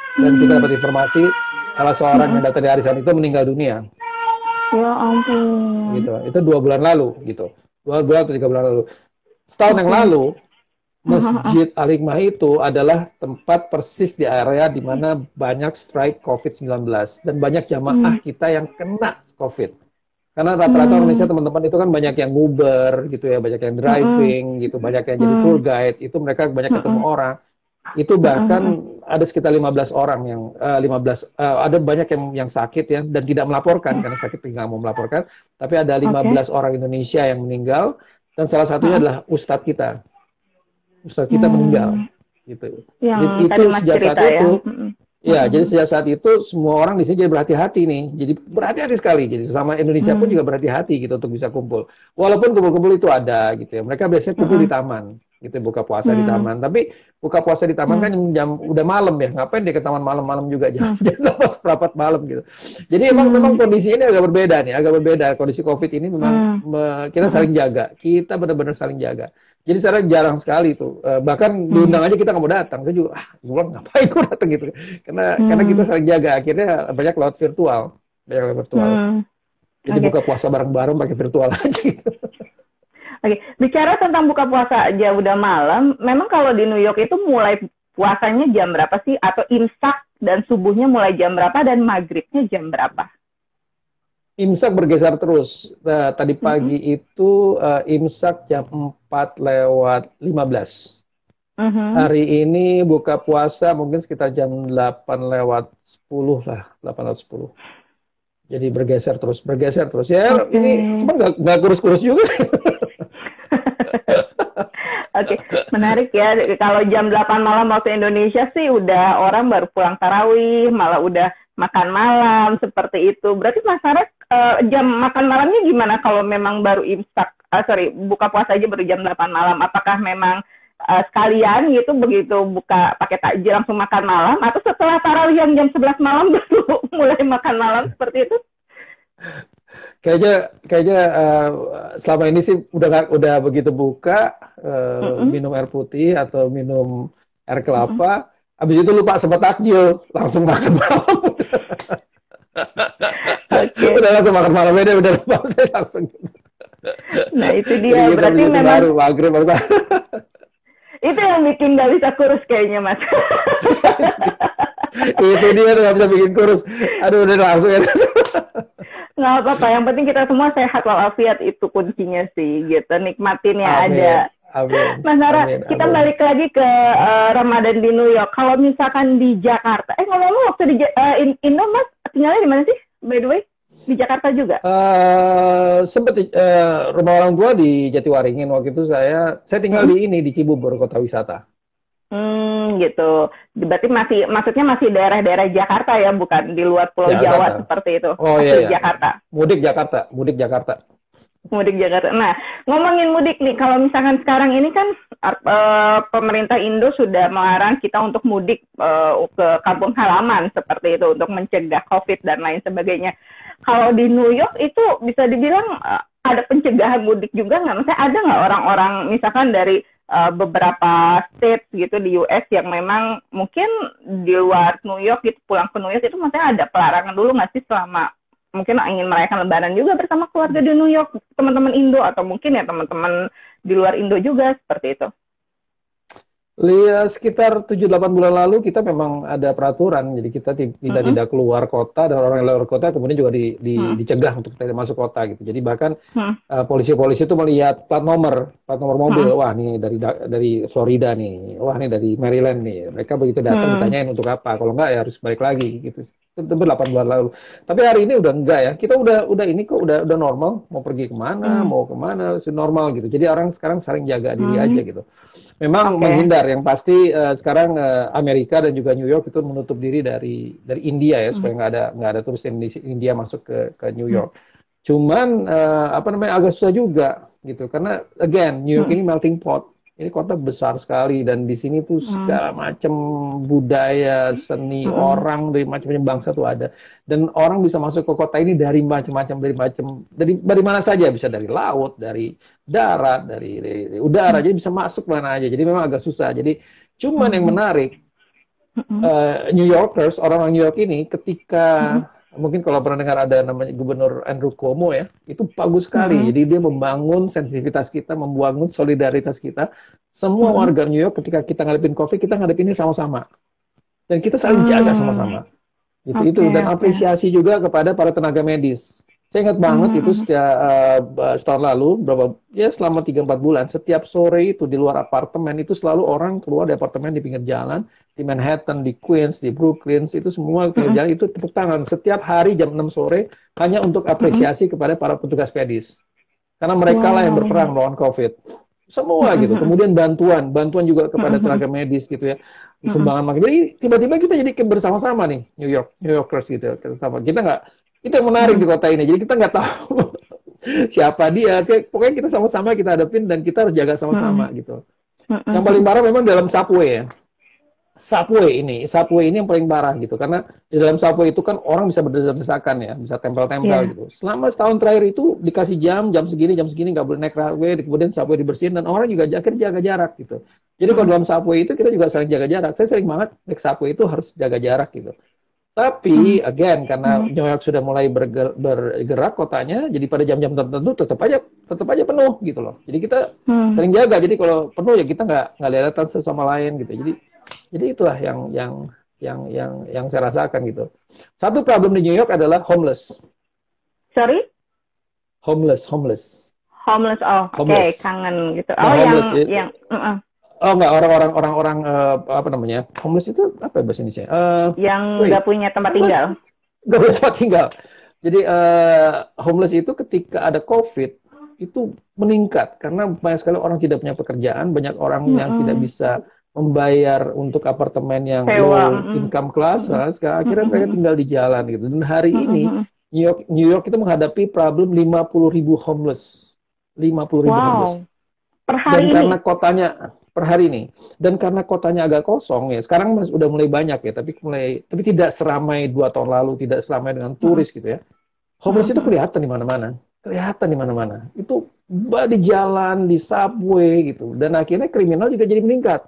dan kita dapat informasi salah seorang yang datang di arisan itu meninggal dunia. Ya ampun. Gitu. Itu dua bulan lalu, gitu. Dua bulan atau tiga bulan lalu. Setahun okay. yang lalu, Masjid Al-Hikmah itu adalah tempat persis di area di mana banyak strike covid sembilan belas dan banyak jamaah hmm. kita yang kena COVID. Karena rata-rata hmm. Indonesia teman-teman itu kan banyak yang Uber gitu ya, banyak yang driving hmm. gitu, banyak yang jadi tour guide, itu mereka banyak ketemu hmm. orang. Itu bahkan hmm. ada sekitar lima belas orang yang uh, lima belas uh, ada banyak yang yang sakit ya dan tidak melaporkan hmm. karena sakit tidak mau melaporkan, tapi ada lima belas okay. orang Indonesia yang meninggal dan salah satunya hmm. adalah ustadz kita. Ustadz kita hmm. meninggal gitu. Yang itu sejak saat ya. itu hmm. Ya, hmm. jadi sejak saat itu semua orang di sini jadi berhati-hati nih. Jadi berhati-hati sekali. Jadi sesama Indonesia hmm. pun juga berhati-hati gitu untuk bisa kumpul. Walaupun kumpul-kumpul itu ada gitu ya. Mereka biasanya kumpul hmm. di taman, gitu buka puasa hmm. di taman. Tapi buka puasa di taman hmm. kan jam udah malam ya. Ngapain dia ke taman malam-malam juga jam jam hmm. seperempat malam gitu. Jadi emang hmm. memang kondisi ini agak berbeda nih, agak berbeda. Kondisi Covid ini memang hmm. me, kita saling jaga. Kita benar-benar saling jaga. Jadi sekarang jarang sekali tuh. Uh, bahkan hmm. diundang aja kita nggak mau datang. Saya juga, ah, gue ngapain gue datang gitu. Karena hmm. karena kita saling jaga. Akhirnya banyak lewat virtual, banyak lewat virtual. Hmm. Jadi okay. buka puasa bareng-bareng pakai virtual aja gitu. Oke, okay. Bicara tentang buka puasa aja udah malam. Memang kalau di New York itu mulai puasanya jam berapa sih? Atau imsak dan subuhnya mulai jam berapa dan maghribnya jam berapa? Imsak bergeser terus. Nah, tadi pagi mm-hmm. itu uh, imsak jam empat lewat lima belas. Mm-hmm. Hari ini buka puasa mungkin sekitar jam delapan lewat sepuluh lah, delapan lewat sepuluh. Jadi bergeser terus, bergeser terus. Ya, okay. Ini cuma nggak kurus-kurus juga. Oke, okay. Menarik ya. Kalau jam delapan malam waktu Indonesia sih udah orang baru pulang tarawih, malah udah makan malam seperti itu. Berarti Mas Sarah uh, jam makan malamnya gimana kalau memang baru imsak? Uh, sorry, buka puasa aja baru jam delapan malam. Apakah memang uh, sekalian gitu begitu buka pakai takjil langsung makan malam, atau setelah tarawih yang jam sebelas malam baru mulai makan malam seperti itu? Kayaknya kayaknya uh, selama ini sih udah gak, udah begitu buka uh, mm-hmm. minum air putih atau minum air kelapa, mm-hmm. habis itu lupa sempat takjil, langsung makan malam. Okay. Udah langsung makan malam aja udah lupa saya langsung. Nah itu dia. Jadi berarti memang baru maghrib bangsa. Itu yang bikin nggak bisa kurus kayaknya Mas. Itu dia tuh nggak bisa bikin kurus. Aduh udah langsung ya. Nggak apa-apa, yang penting kita semua sehat walafiat, itu kuncinya sih, gitu. Nikmatin ya ada. Amin. Mas Nara, amin, kita amin. Balik lagi ke uh, Ramadan di New York. Kalau misalkan di Jakarta, eh ngomong-ngomong waktu di uh, Indo, Mas tinggalnya di mana sih? By the way, di Jakarta juga? Uh, sempet uh, rumah orang tua di Jatiwaringin. Waktu itu saya, saya tinggal hmm. di ini di Cibubur, kota wisata. Hmm, gitu. Berarti masih, maksudnya masih daerah-daerah Jakarta ya, bukan di luar Pulau Jakarta. Jawa seperti itu. Oh iya, iya. Jakarta. Mudik Jakarta, mudik Jakarta. Mudik Jakarta. Nah, ngomongin mudik nih, kalau misalkan sekarang ini kan uh, pemerintah Indo sudah melarang kita untuk mudik uh, ke kampung halaman seperti itu untuk mencegah COVID dan lain sebagainya. Kalau di New York itu bisa dibilang uh, ada pencegahan mudik juga nggak? Maksudnya ada nggak orang-orang misalkan dari Uh, beberapa state gitu di U S yang memang mungkin di luar New York gitu, pulang ke New York itu maksudnya ada pelarangan dulu nggak sih selama mungkin ingin merayakan Lebaran juga bersama keluarga di New York, teman-teman Indo, atau mungkin ya teman-teman di luar Indo juga seperti itu? Ya, sekitar tujuh delapan bulan lalu kita memang ada peraturan, jadi kita tidak mm-hmm. tidak keluar kota, dan orang yang luar kota kemudian juga di, di, mm. dicegah untuk tidak masuk kota gitu. Jadi bahkan mm. uh, polisi-polisi itu melihat plat nomor, plat nomor mobil, mm. wah nih dari dari Florida nih, wah nih dari Maryland nih. Mereka begitu datang mm. ditanyain untuk apa, kalau enggak ya harus balik lagi gitu. Itu delapan bulan lalu. Tapi hari ini udah enggak ya, kita udah udah ini kok udah udah normal, mau pergi kemana, mm. mau kemana, normal gitu. Jadi orang sekarang saling jaga diri mm. aja gitu. Memang okay. menghindar. Yang pasti uh, sekarang uh, Amerika dan juga New York itu menutup diri dari dari India ya, hmm. supaya nggak ada nggak ada turis Indonesia, India masuk ke ke New York. Hmm. Cuman uh, apa namanya agak susah juga gitu, karena again New York hmm. ini melting pot. Ini kota besar sekali dan di sini tuh segala macam budaya, seni hmm. orang dari macam-macam bangsa tuh ada. Dan orang bisa masuk ke kota ini dari macam-macam dari macam dari dari mana saja, bisa dari laut, dari darat, dari, dari udara. Hmm. Jadi bisa masuk mana aja. Jadi memang agak susah. Jadi cuman hmm. yang menarik Mm-mm. uh, New Yorkers, orang-orang New York ini ketika mm-hmm. mungkin kalau pernah dengar ada namanya Gubernur Andrew Cuomo ya, itu bagus sekali. Mm-hmm. Jadi dia membangun sensitivitas kita, membangun solidaritas kita. Semua mm-hmm. warga New York ketika kita ngadepin COVID, kita ngadepinnya sama-sama. Dan kita saling mm-hmm. jaga sama-sama. Gitu okay, itu dan okay. apresiasi juga kepada para tenaga medis. Saya ingat banget mm-hmm. itu setiap uh, setahun lalu, berapa ya selama tiga sampai empat bulan, setiap sore itu di luar apartemen itu selalu orang keluar dari apartemen di pinggir jalan, di Manhattan, di Queens, di Brooklyn, itu semua pinggir mm-hmm. jalan itu tepuk tangan setiap hari jam enam sore hanya untuk apresiasi mm-hmm. kepada para petugas medis. Karena mereka wow. lah yang berperang melawan COVID. Semua mm-hmm. gitu. Kemudian bantuan, bantuan juga kepada mm-hmm. tenaga medis gitu ya. Sumbangan makin. Jadi tiba-tiba kita jadi bersama-sama nih New York, New Yorkers gitu. Kita nggak itu yang menarik hmm. di kota ini. Jadi kita nggak tahu siapa dia. Pokoknya kita sama-sama kita hadapin dan kita harus jaga sama-sama hmm. gitu. Hmm. Yang paling parah memang dalam subway ya. Subway ini, subway ini yang paling parah gitu. Karena di dalam subway itu kan orang bisa berdesak-desakan ya, bisa tempel-tempel yeah. gitu. Selama setahun terakhir itu dikasih jam, jam segini, jam segini nggak boleh naik subway, kemudian subway dibersihin dan orang juga jaga jaga jarak gitu. Jadi hmm. kalau dalam subway itu kita juga saling jaga jarak. Saya sering banget naik subway itu harus jaga jarak gitu. Tapi, hmm. again, karena hmm. New York sudah mulai bergerak, bergerak kotanya, jadi pada jam-jam tertentu tetap aja tetap aja penuh gitu loh. Jadi kita hmm. sering jaga. Jadi kalau penuh ya kita nggak nggak lihat satu sama lain gitu. Jadi jadi itulah yang yang yang yang yang saya rasakan gitu. Satu problem di New York adalah homeless. Sorry? Homeless, homeless. Homeless, oh, oke, okay. kangen gitu. Oh, nah, yang homeless, it, yang. Uh-uh. Oh enggak, orang-orang orang-orang uh, apa namanya? Homeless itu apa ya bahasa Indonesia? Uh, yang nggak punya tempat tinggal. Nggak punya tempat tinggal. Jadi uh, homeless itu ketika ada COVID itu meningkat karena banyak sekali orang tidak punya pekerjaan, banyak orang mm-hmm. yang tidak bisa membayar untuk apartemen yang Sewa. low mm-hmm. income class, mm-hmm. sekarang akhirnya mm-hmm. mereka tinggal di jalan gitu. Dan hari mm-hmm. ini New York New York itu menghadapi problem lima puluh ribu homeless, lima puluh ribu wow. homeless. Per hari Dan ini? karena kotanya per hari ini dan karena kotanya agak kosong ya sekarang masih udah mulai banyak ya tapi mulai tapi tidak seramai dua tahun lalu, tidak seramai dengan turis hmm. gitu ya. Homeless hmm. itu kelihatan di mana-mana, kelihatan di mana-mana. Itu di jalan, di subway gitu dan akhirnya kriminal juga jadi meningkat.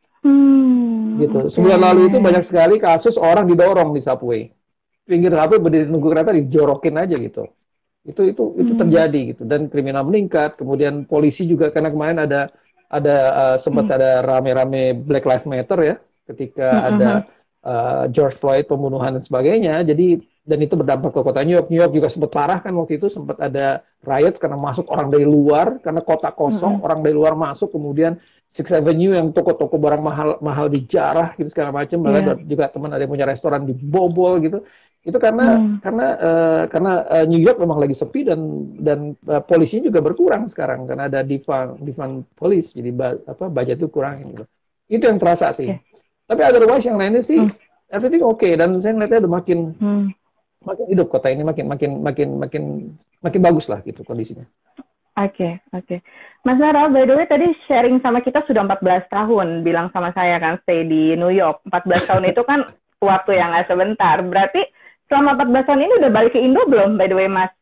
Hmm. Gitu. Sebulan okay. lalu itu banyak sekali kasus orang didorong di subway, pinggir subway berdiri nunggu kereta dijorokin aja gitu. Itu itu itu hmm. terjadi gitu dan kriminal meningkat. Kemudian polisi juga karena kemarin ada ada uh, sempat hmm. ada rame-rame Black Lives Matter ya ketika hmm. ada uh, George Floyd pembunuhan dan sebagainya. Jadi dan itu berdampak ke kota New York. New York juga sempat parah kan waktu itu sempat ada riot karena masuk orang dari luar karena kota kosong hmm. orang dari luar masuk kemudian Sixth Avenue yang toko-toko barang mahal mahal dijarah gitu segala macam. Bahkan yeah. juga teman ada yang punya restoran dibobol gitu. Itu karena hmm. karena uh, karena uh, New York memang lagi sepi dan dan uh, polisinya juga berkurang sekarang karena ada defund defund police jadi ba, apa budget itu kurang gitu. Itu yang terasa sih. Okay. Tapi otherwise yang lainnya sih hmm. everything oke okay. Dan saya ngeliatnya udah makin hmm. makin hidup kota ini makin makin makin makin makin bagus lah gitu kondisinya. Oke, okay, oke. Okay. Mas Nara, by the way tadi sharing sama kita sudah empat belas tahun bilang sama saya kan stay di New York. empat belas tahun itu kan waktu yang nggak sebentar. Berarti selama empat belas tahun ini udah balik ke Indo belum, by the way, Mas?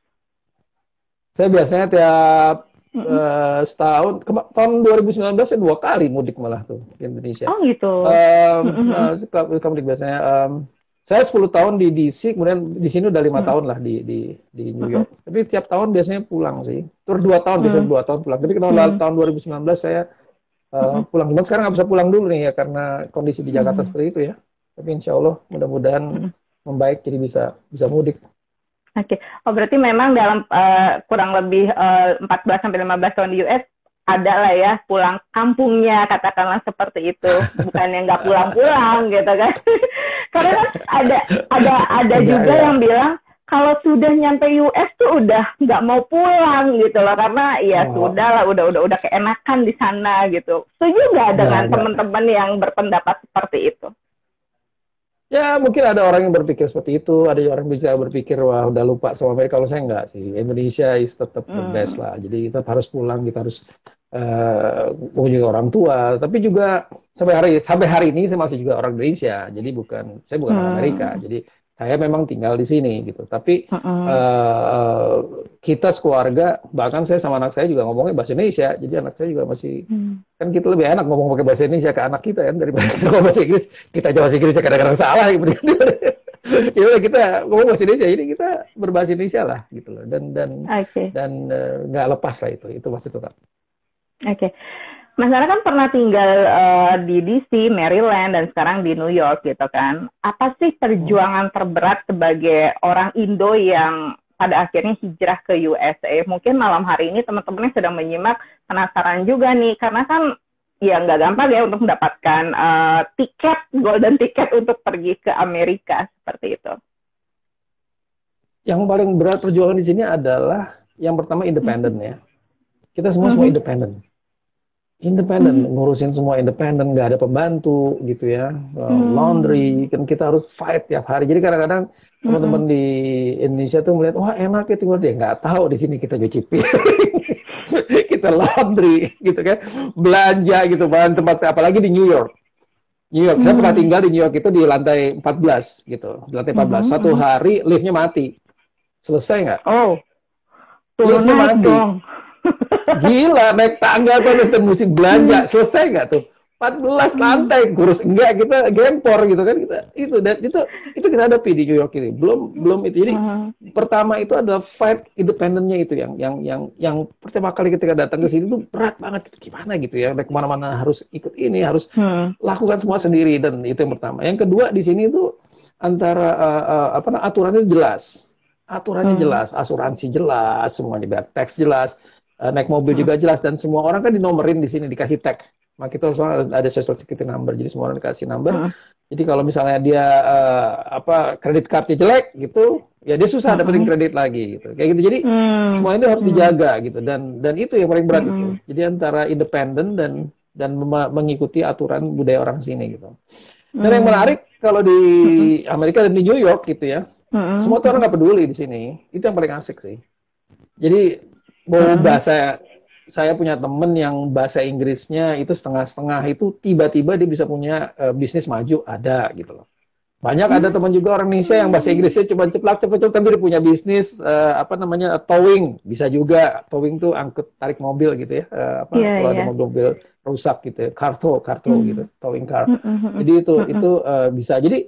Saya biasanya tiap mm-hmm. uh, setahun, ke- tahun dua ribu sembilan belas saya dua kali mudik malah tuh ke Indonesia. Oh gitu. Um, mm-hmm. uh, mudik biasanya. Um, saya sepuluh tahun di D C, kemudian di sini udah lima mm-hmm. tahun lah di di di New York. Mm-hmm. Tapi tiap tahun biasanya pulang sih. Tur dua tahun, mm-hmm. biasanya dua tahun pulang. Tapi kalau mm-hmm. tahun dua ribu sembilan belas saya uh, mm-hmm. pulang. Cuman sekarang nggak bisa pulang dulu nih ya karena kondisi di Jakarta mm-hmm. seperti itu ya. Tapi insya Allah mudah-mudahan mm-hmm. membaik jadi bisa bisa mudik. Oke, okay. Oh berarti memang dalam uh, kurang lebih uh, empat belas sampai lima belas tahun di U S ada lah ya pulang kampungnya katakanlah seperti itu, bukan yang nggak pulang-pulang gitu kan? Karena ada ada ada ya, juga ya. Yang bilang kalau sudah nyampe U S tuh udah nggak mau pulang gitu loh karena ya oh. sudah lah udah udah udah keenakan di sana gitu. Setuju nggak dengan ya, teman-teman yang berpendapat seperti itu? Ya mungkin ada orang yang berpikir seperti itu, ada orang yang bisa berpikir wah udah lupa sama Amerika. Kalau saya enggak sih, Indonesia is tetap the best lah. Jadi kita harus pulang, kita harus uh, mengunjungi orang tua. Tapi juga sampai hari sampai hari ini saya masih juga orang Indonesia. Jadi bukan saya bukan hmm. orang Amerika. Jadi saya memang tinggal di sini gitu. Tapi Mm-mm. uh, kita sekeluarga, bahkan saya sama anak saya juga ngomongnya bahasa Indonesia. Jadi anak saya juga masih, Mm. kan kita lebih enak ngomong pakai bahasa Indonesia ke anak kita kan daripada kita ngomong bahasa Inggris. Kita aja bahasa Inggrisnya kadang-kadang salah. Ya udah kita ngomong bahasa Indonesia, ini kita berbahasa Indonesia lah gitu loh. Dan dan Oke. dan uh, nggak lepas lah itu. Itu masih tetap. Oke. Mas Nara kan pernah tinggal uh, di D C, Maryland, dan sekarang di New York gitu kan. Apa sih perjuangan terberat sebagai orang Indo yang pada akhirnya hijrah ke U S A? Mungkin malam hari ini teman-teman yang sedang menyimak penasaran juga nih, karena kan ya nggak gampang ya untuk mendapatkan uh, tiket, golden ticket untuk pergi ke Amerika, seperti itu. Yang paling berat perjuangan di sini adalah yang pertama independen ya. Kita semua semua independen. Independen, hmm. ngurusin semua independen, nggak ada pembantu gitu ya, hmm. laundry, kan kita harus fight tiap hari. Jadi kadang-kadang hmm. teman-teman di Indonesia tuh melihat, wah enak ya tinggal dia, nggak tahu di sini kita cuci piring, kita laundry gitu kan, belanja gitu, bahan tempat saya, apalagi di New York. New York, hmm. saya pernah tinggal di New York itu di lantai empat belas gitu, di lantai empat belas. Hmm. Satu hari liftnya mati, selesai nggak? Oh, liftnya mati. Dong. Gila, naik tangga kan dan mesti belanja, selesai nggak tuh? empat belas lantai, kurus enggak, kita gempor gitu kan, kita itu dan itu itu kita hadapi di New York ini. Belum belum itu. Jadi uh-huh. pertama itu adalah fight independennya itu yang yang yang yang pertama kali ketika datang ke sini tuh berat banget gitu. Gimana gitu ya, naik kemana-mana harus ikut ini, harus hmm. lakukan semua sendiri, dan itu yang pertama. Yang kedua di sini tuh antara uh, uh, apa namanya aturannya jelas, aturannya hmm. jelas, asuransi jelas, semuanya bayar tax jelas. Naik mobil juga jelas, dan semua orang kan dinomerin di sini, dikasih tag. Nah, kita harus ada social security number, jadi semua orang dikasih number. Hmm. Jadi kalau misalnya dia uh, apa kredit cardnya jelek gitu, ya dia susah hmm. dapetin kredit lagi gitu. Kayak gitu. Jadi hmm. semua itu harus dijaga gitu, dan dan itu yang paling berat hmm. itu. Jadi antara independen dan dan mengikuti aturan budaya orang sini gitu. Dan hmm. yang menarik kalau di Amerika dan di New York gitu ya, hmm. semua orang nggak peduli di sini. Itu yang paling asik sih. Jadi mau bahasa, saya punya temen yang bahasa Inggrisnya itu setengah-setengah, itu tiba-tiba dia bisa punya uh, bisnis maju, ada gitu loh. Banyak hmm. ada teman juga orang Indonesia yang bahasa Inggrisnya cuma ceplak ceplak tapi dia punya bisnis uh, apa namanya towing, bisa juga. Towing tuh angkut tarik mobil gitu ya, uh, apa yeah, kalau yeah. ada mobil-mobil rusak gitu ya, karto karto hmm. gitu, towing car. Hmm. Jadi itu hmm. itu uh, bisa. Jadi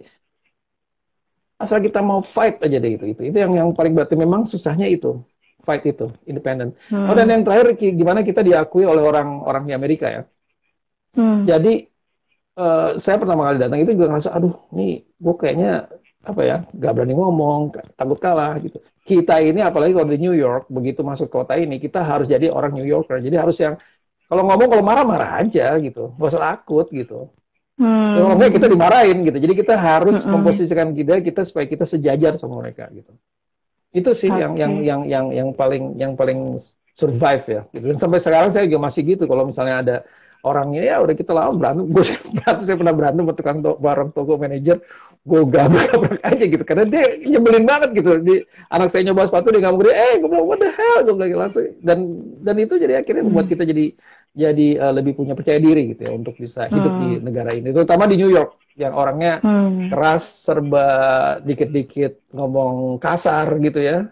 asal kita mau fight aja deh itu. Itu itu yang yang paling berarti memang susahnya itu. Fight itu, independen. Hmm. Oh, dan yang terakhir, gimana kita diakui oleh orang-orang di Amerika ya. Hmm. Jadi, uh, saya pertama kali datang itu juga ngerasa, aduh, nih gue kayaknya, apa ya, gak berani ngomong, takut kalah gitu. Kita ini, apalagi kalau di New York, begitu masuk kota ini, kita harus jadi orang New Yorker. Jadi harus yang, kalau ngomong, kalau marah-marah aja gitu. Gak usah takut gitu. Hmm. Kalau enggak, kita dimarahin gitu. Jadi kita harus hmm. memposisikan kita, kita supaya kita sejajar sama mereka gitu. Itu sih okay. yang yang yang yang yang paling yang paling survive ya. Gitu. Dan sampai sekarang saya juga masih gitu. Kalau misalnya ada orangnya ya udah kita lawan berantem, gue berantem saya pernah berantem sama tukang to barang toko manajer, gue gabrak-gabrak aja gitu. Karena dia nyebelin banget gitu. Di anak saya nyoba sepatu dia nggak mau dia, eh gue bilang what the hell, gue bilang langsung. Dan dan itu jadi akhirnya membuat kita jadi jadi uh, lebih punya percaya diri gitu ya untuk bisa hidup hmm. di negara ini. Terutama di New York yang orangnya hmm. keras, serba dikit-dikit ngomong kasar gitu ya.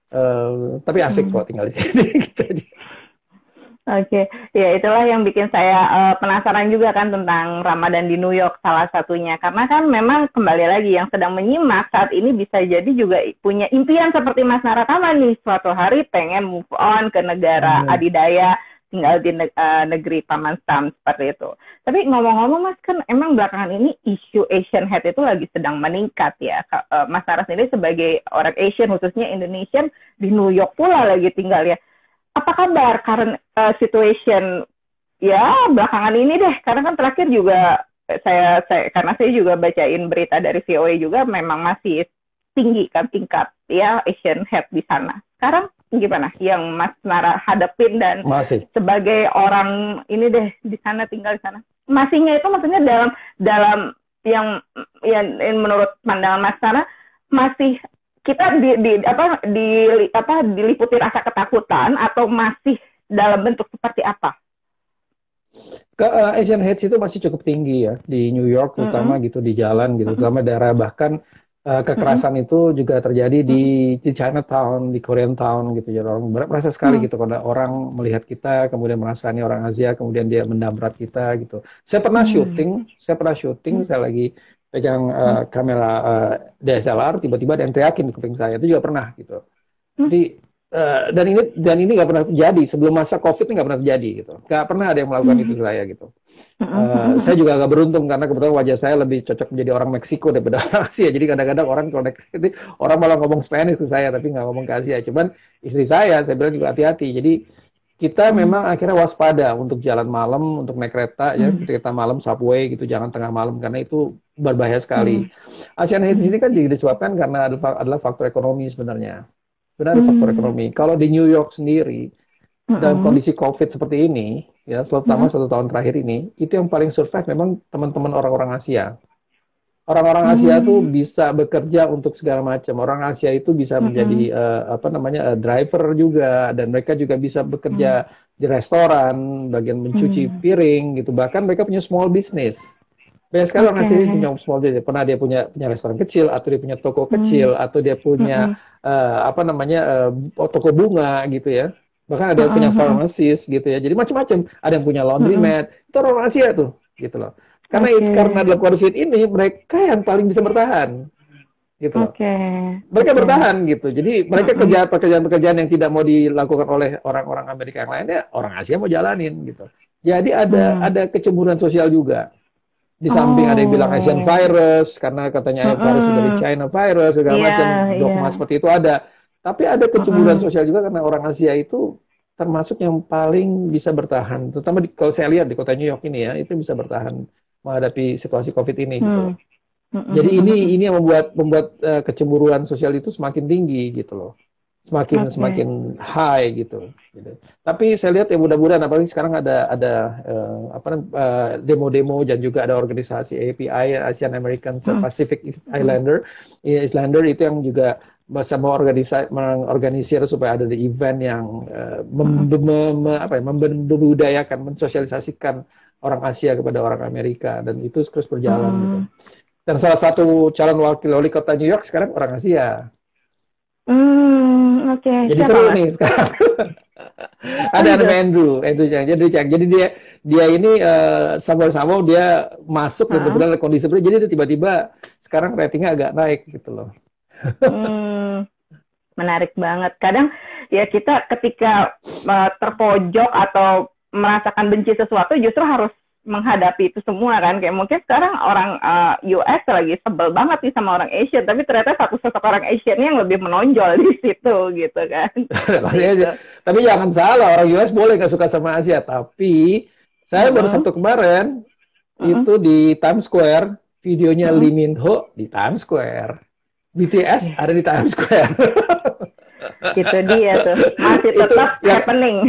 Uh, tapi asik hmm. kok tinggal di sini gitu aja. Oke, okay. Ya itulah yang bikin saya uh, penasaran juga kan tentang Ramadan di New York salah satunya. Karena kan memang kembali lagi yang sedang menyimak saat ini bisa jadi juga punya impian seperti Mas Naratama nih. Suatu hari pengen move on ke negara hmm. adidaya, tinggal di ne uh, negeri Paman Sam seperti itu. Tapi ngomong-ngomong Mas, kan emang belakangan ini isu Asian hate itu lagi sedang meningkat ya. Uh, Mas Nara sendiri sebagai orang Asian, khususnya Indonesian, di New York pula lagi tinggal ya. Apa kabar current uh, situation ya belakangan ini deh? Karena kan terakhir juga saya, saya karena saya juga bacain berita dari V O A juga, memang masih tinggi kan tingkat ya Asian hate di sana. Sekarang gimana yang Mas Nara hadapin dan masih sebagai orang ini deh di sana, tinggal di sana, masihnya itu maksudnya dalam dalam yang yang, yang menurut pandangan Mas Nara masih kita di, di apa di apa diliputi rasa ketakutan atau masih dalam bentuk seperti apa? Ke uh, Asian hate itu masih cukup tinggi ya di New York terutama mm-hmm. gitu, di jalan gitu, terutama daerah bahkan Uh, kekerasan itu juga terjadi di, di Chinatown, di Korean Town gitu ya. Orang merasa sekali gitu kalau orang melihat kita, kemudian merasa ini orang Asia, kemudian dia mendamrat kita gitu. Saya pernah syuting, saya pernah syuting, saya lagi pegang uh, kamera uh, D S L R, tiba-tiba ada yang teriakin di kuping saya, itu juga pernah gitu. Jadi uh, dan ini dan ini nggak pernah terjadi sebelum masa COVID ini nggak pernah terjadi gitu. Nggak pernah ada yang melakukan itu ke saya gitu. Uh, saya juga agak beruntung karena kebetulan wajah saya lebih cocok menjadi orang Meksiko daripada orang Asia. Jadi kadang-kadang orang connect itu orang malah ngomong Spanish ke saya tapi nggak ngomong ke Asia. Cuman istri saya, saya bilang juga hati-hati. Jadi kita memang akhirnya waspada untuk jalan malam, untuk naik kereta ya, kereta malam subway gitu, jangan tengah malam karena itu berbahaya sekali. Asian hate di sini kan juga disebabkan karena adalah faktor ekonomi sebenarnya. Benar ada faktor ekonomi. Kalau di New York sendiri dalam kondisi COVID seperti ini, ya, selama satu tahun terakhir ini, itu yang paling survive memang teman-teman orang-orang Asia. Orang-orang Asia itu bisa bekerja untuk segala macam. Orang Asia itu bisa menjadi uh, apa namanya uh, driver juga, dan mereka juga bisa bekerja di restoran, bagian mencuci piring gitu. Bahkan mereka punya small business. Banyak sekali orang Asia punya small business. Pernah dia punya punya restoran kecil, atau dia punya toko kecil, atau dia punya uh, apa namanya uh, toko bunga gitu ya. Bahkan ada yang punya pharmacist gitu ya. Jadi macam-macam. Ada yang punya laundromat. Itu orang Asia tuh, gitu loh. Karena okay. karena dalam COVID ini mereka yang paling bisa bertahan, gitu loh. Okay. Mereka okay. bertahan gitu. Jadi mereka uh-uh. kerja pekerjaan-pekerjaan yang tidak mau dilakukan oleh orang-orang Amerika yang lainnya, orang Asia mau jalanin gitu. Jadi ada uh. ada kecemburuan sosial juga. Di samping oh. ada yang bilang Asian virus karena katanya uh-uh. virus dari China virus segala yeah, macam dogma yeah. seperti itu ada. Tapi ada kecemburuan uh-uh. sosial juga karena orang Asia itu termasuk yang paling bisa bertahan. Terutama di, kalau saya lihat di kota New York ini ya, itu bisa bertahan menghadapi situasi COVID ini gitu. Hmm. Hmm. Jadi ini ini yang membuat membuat uh, kecemburuan sosial itu semakin tinggi gitu loh. Semakin okay. semakin high gitu. gitu. Tapi saya lihat ya mudah-mudahan apalagi sekarang ada ada uh, apa uh, demo-demo dan juga ada organisasi A P I Asian American hmm. Pacific Islander hmm. Islander itu yang juga bersama organisasi mengorganisir supaya ada di event yang uh, mem, mem, mem, apa ya, membudayakan, mensosialisasikan orang Asia kepada orang Amerika, dan itu terus berjalan hmm. gitu. Dan salah satu calon wakil wali kota New York sekarang orang Asia. Hmm, oke. Okay. Jadi Siapa, seru Mas? nih sekarang. Ada ada Andrew, Andrew jadi jadi dia dia ini uh, sama-sama dia masuk dan benar-benar kondisi seperti, jadi dia tiba-tiba sekarang ratingnya agak naik gitu loh. hmm, menarik banget. Kadang ya kita ketika uh, terpojok atau merasakan benci sesuatu justru harus menghadapi itu semua kan. Kayak mungkin sekarang orang uh, U S lagi sebel banget nih sama orang Asian, tapi ternyata satu sosok orang Asian yang lebih menonjol di situ gitu kan. gitu. Tapi jangan salah, orang U S boleh gak suka sama Asia, tapi saya uh-huh. baru Sabtu kemarin uh-huh. itu di Times Square, videonya uh-huh. Lee Min Ho di Times Square, B T S ada di Times Square. Gitu dia tuh, masih tetap itu, happening.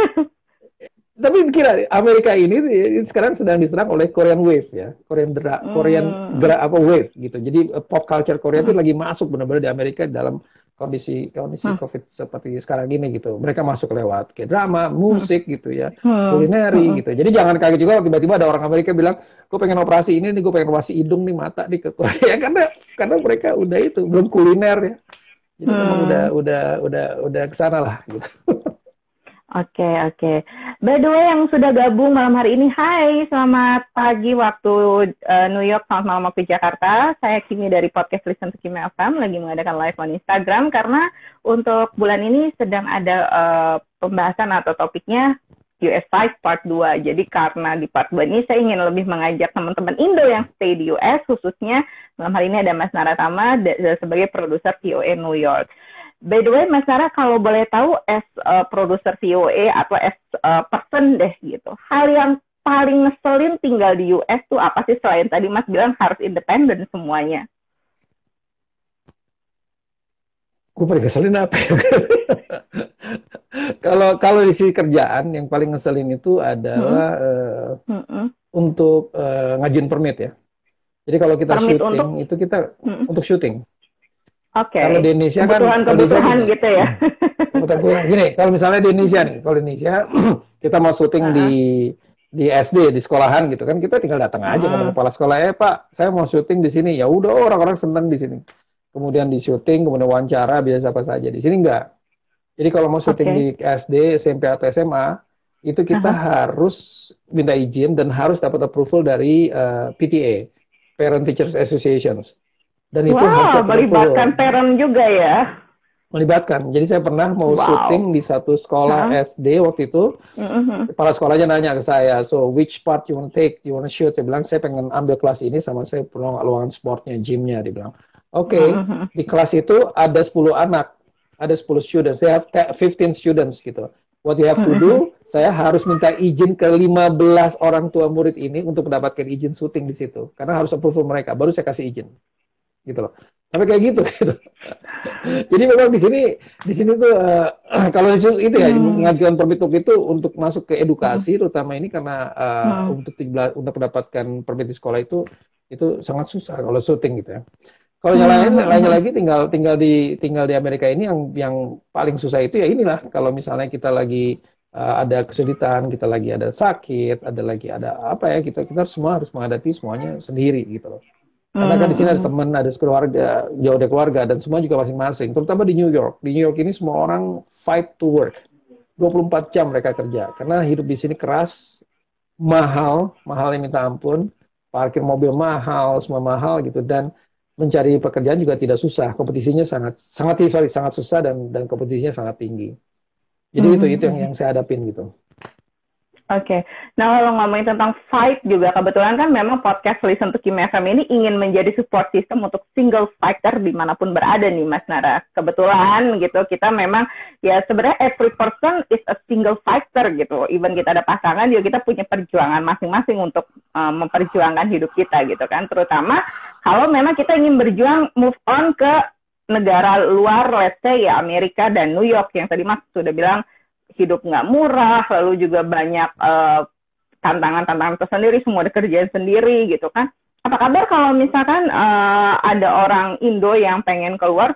Tapi kira Amerika ini sekarang sedang diserang oleh Korean Wave ya, Korean dra, Korean hmm. dra, apa wave gitu. Jadi pop culture Korea itu hmm. lagi masuk benar-benar di Amerika dalam kondisi kondisi hmm. COVID seperti sekarang ini gitu. Mereka masuk lewat kayak drama, musik hmm. gitu ya, hmm. kulineri hmm. gitu. Jadi jangan kaget juga tiba-tiba ada orang Amerika bilang, gue pengen operasi ini nih, gue pengen operasi hidung nih, mata nih ke Korea, karena karena mereka udah itu belum kuliner ya. Jadi hmm. memang udah udah udah udah kesana lah gitu. Oke, okay, oke. Okay. By the way, yang sudah gabung malam hari ini, hai, selamat pagi waktu uh, New York, selamat malam waktu Jakarta. Saya Kimi dari podcast Listen to Kimi F M, lagi mengadakan live on Instagram, karena untuk bulan ini sedang ada uh, pembahasan atau topiknya U S five Part dua. Jadi karena di Part dua ini saya ingin lebih mengajak teman-teman Indo yang stay di U S, khususnya malam hari ini ada Mas Naratama sebagai produser V O A New York. By the way, Mas Nara, kalau boleh tahu, as uh, produser V O A atau as uh, person deh gitu, hal yang paling ngeselin tinggal di U S tuh apa sih, selain tadi Mas bilang harus independen semuanya? Gue paling ngeselin apa ya? Kalau kalau di sisi kerjaan, yang paling ngeselin itu adalah hmm. uh, hmm. untuk uh, ngajuin permit ya. Jadi kalau kita permit syuting, untuk... itu kita hmm. untuk syuting. Oke. Okay. Kalau di Indonesia kan kebutuhan gitu ya. Kebutuhan gini, kalau misalnya di Indonesia nih, kalau di Indonesia kita mau syuting uh-huh. di di S D, di sekolahan gitu kan, kita tinggal datang aja uh-huh. ke kepala sekolah, eh Pak, saya mau syuting di sini. Ya udah, orang-orang senang di sini. kemudian di syuting, kemudian wawancara, biasa apa saja. Di sini enggak. Jadi kalau mau syuting Oke. di S D, S M P atau S M A, itu kita Aha. harus minta izin dan harus dapat approval dari uh, P T A, Parent Teachers Associations. Dan itu harus Wow, dapat melibatkan approval. parent juga ya. Melibatkan. Jadi saya pernah mau Wow. syuting di satu sekolah Hah? S D waktu itu. Mhm. Kepala sekolahnya nanya ke saya, so which part you want to take, you want to shoot? Saya bilang, saya pengen ambil kelas ini sama saya perlu ruangan sportnya, gymnya. Dia bilang, oke, okay, Mhm. di kelas itu ada sepuluh anak, ada sepuluh students, they have fifteen students gitu. What you have to do, saya harus minta izin ke lima belas orang tua murid ini untuk mendapatkan izin syuting di situ. Karena harus approval mereka, baru saya kasih izin. Gitu loh. Sampai kayak gitu gitu. Jadi memang di sini di sini tuh uh, kalau itu ya Hmm. mengajukan permit itu untuk masuk ke edukasi, terutama ini karena uh, Hmm. untuk untuk mendapatkan permit di sekolah itu itu sangat susah kalau syuting gitu ya. Kalau yang lain Hmm. lainnya lagi tinggal tinggal di tinggal di Amerika ini yang yang paling susah itu ya inilah kalau misalnya kita lagi uh, ada kesulitan, kita lagi ada sakit, ada lagi ada apa ya, kita kita semua harus menghadapi semuanya sendiri gitu loh. Karena kan di sini ada teman, ada keluarga, jauh dari keluarga, dan semua juga masing-masing. Terutama di New York. Di New York ini semua orang fight to work. dua puluh empat jam mereka kerja. Karena hidup di sini keras, mahal, mahal yang minta ampun. Parkir mobil mahal, semua mahal gitu. Dan mencari pekerjaan juga tidak susah. Kompetisinya sangat, sangat sorry, sangat susah dan dan kompetisinya sangat tinggi. Jadi itu itu yang yang saya hadapin gitu. Oke, okay. Nah kalau ngomongin tentang fight juga, kebetulan kan memang podcast Listen to Kim F M ini ingin menjadi support system untuk single fighter dimanapun berada nih Mas Nara. Kebetulan gitu, kita memang ya sebenarnya every person is a single fighter gitu. Even kita ada pasangan juga kita punya perjuangan masing-masing untuk um, memperjuangkan hidup kita gitu kan. Terutama kalau memang kita ingin berjuang move on ke negara luar, let's say ya Amerika dan New York yang tadi Mas sudah bilang, hidup nggak murah, lalu juga banyak uh, tantangan-tantangan tersendiri, semua ada kerjaan sendiri gitu kan. Apa kabar kalau misalkan uh, ada orang Indo yang pengen keluar,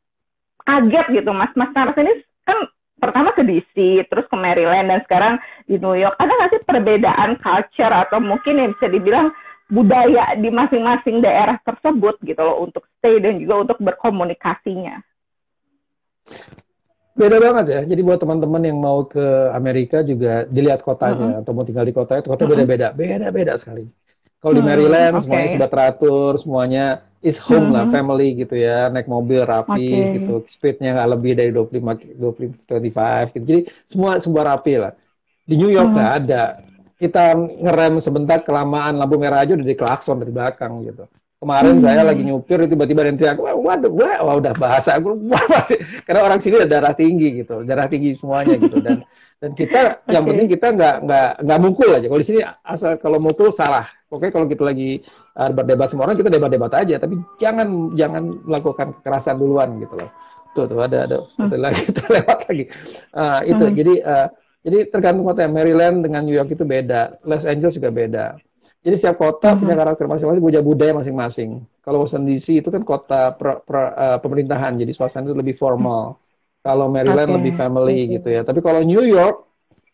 kaget gitu Mas, Mas Nara ini kan pertama ke D C, terus ke Maryland, dan sekarang di New York. Ada nggak sih perbedaan culture atau mungkin yang bisa dibilang budaya di masing-masing daerah tersebut gitu loh, untuk stay dan juga untuk berkomunikasinya? Beda banget ya. Jadi buat teman-teman yang mau ke Amerika juga dilihat kotanya Mm-hmm. atau mau tinggal di kotanya, kota Mm-hmm. beda-beda, beda-beda sekali. Kalau di Hmm, Maryland okay. semuanya sudah teratur, semuanya is home Mm-hmm. lah, family gitu ya, naik mobil rapi Okay. gitu, speednya nggak lebih dari dua puluh lima, dua puluh, dua puluh lima gitu. Jadi semua semua rapi lah. Di New York nggak Mm-hmm. ada. Kita ngerem sebentar kelamaan lampu merah aja udah diklakson dari belakang gitu. Kemarin hmm. saya lagi nyupir, tiba-tiba ada yang teriak, wah, waduh, wah, wah, udah bahasa aku, wah, karena orang sini ada darah tinggi gitu, darah tinggi semuanya gitu, dan dan kita okay. yang penting kita nggak nggak nggak mukul aja. Kalau di sini asal kalau mukul salah. Oke, kalau kita lagi uh, berdebat sama orang, kita debat-debat aja, tapi jangan jangan melakukan kekerasan duluan gitu loh. Tuh tuh ada ada, hmm. ada lagi terlewat lagi. Uh, itu hmm. jadi uh, jadi tergantung kota. Maryland dengan New York itu beda, Los Angeles juga beda. Jadi setiap kota mm-hmm. punya karakter masing-masing, punya budaya masing-masing. Kalau Washington D C itu kan kota per, per, uh, pemerintahan, jadi suasana itu lebih formal. Kalau Maryland okay. lebih family okay. gitu ya. Tapi kalau New York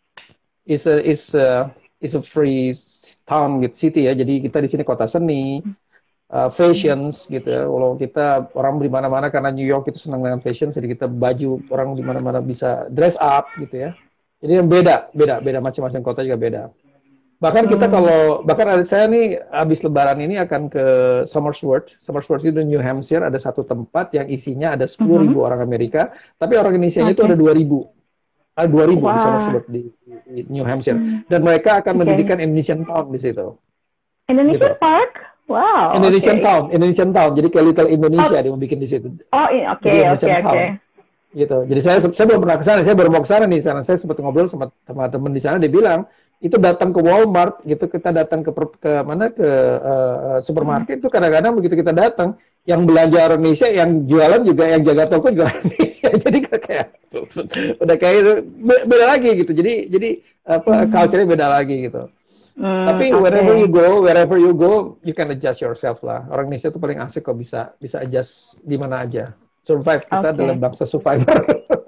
is a is a, is a free town gitu, city ya. Jadi kita di sini kota seni, uh, fashions gitu ya. Kalau kita orang di mana-mana karena New York itu senang dengan fashion, jadi kita baju orang di mana-mana bisa dress up gitu ya. Jadi yang beda, beda, beda macam-macam kota juga beda. Bahkan kita hmm. kalau, bahkan ada saya nih habis lebaran ini akan ke Somersworth. Somersworth itu di New Hampshire, ada satu tempat yang isinya ada sepuluh ribu uh-huh. orang Amerika, tapi orang Indonesianya okay. itu ada dua ribu. Ada dua ribu wow. di Somersworth di, di New Hampshire. Hmm. Dan mereka akan okay. mendirikan Indonesian Town di situ. Indonesian gitu. Park? Wow. Indonesian okay. Town, Indonesian Town. Jadi kayak Little Indonesia oh. dia mau bikin di situ. Oh, oke, oke, oke. Gitu. Jadi saya saya belum pernah ke sana, saya baru mau ke sana nih. Sana saya sempat ngobrol sama teman-teman di sana, dia bilang itu datang ke Walmart gitu, kita datang ke ke mana ke uh, supermarket itu hmm. kadang-kadang begitu kita datang yang belanja orang Indonesia, yang jualan juga, yang jaga toko juga orang Indonesia. Jadi kayak udah kayak itu beda lagi gitu. Jadi jadi apa hmm. culture-nya beda lagi gitu. Hmm, Tapi okay. wherever you go, wherever you go, you can adjust yourself lah. Orang Indonesia tuh paling asik kok bisa bisa adjust di mana aja. Survive, kita okay. adalah bangsa survivor.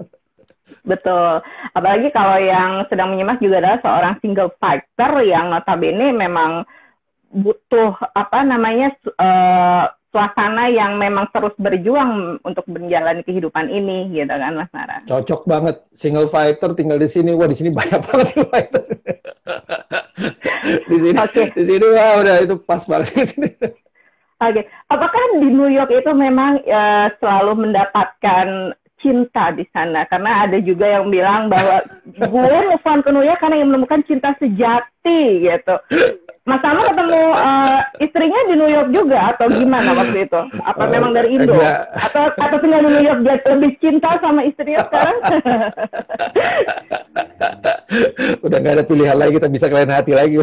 Betul. Apalagi kalau yang sedang menyimak juga adalah seorang single fighter yang notabene memang butuh apa namanya uh, suasana yang memang terus berjuang untuk menjalani kehidupan ini, gitu kan, Mas Nara? Cocok banget, single fighter tinggal di sini. Wah, di sini banyak banget single fighter. Di sini, okay. Di sini wah udah itu pas banget di sini. Oke, okay. Apakah di New York itu memang uh, selalu mendapatkan cinta di sana? Karena ada juga yang bilang bahwa gue move on ke New York karena ingin menemukan cinta sejati, gitu. Mas Sama ketemu uh, istrinya di New York juga atau gimana waktu itu? Apa uh, memang dari Indo? Enggak. Atau atau tinggal di New York dia lebih cinta sama istrinya sekarang? Udah nggak ada pilihan lagi, kita bisa kalian hati lagi.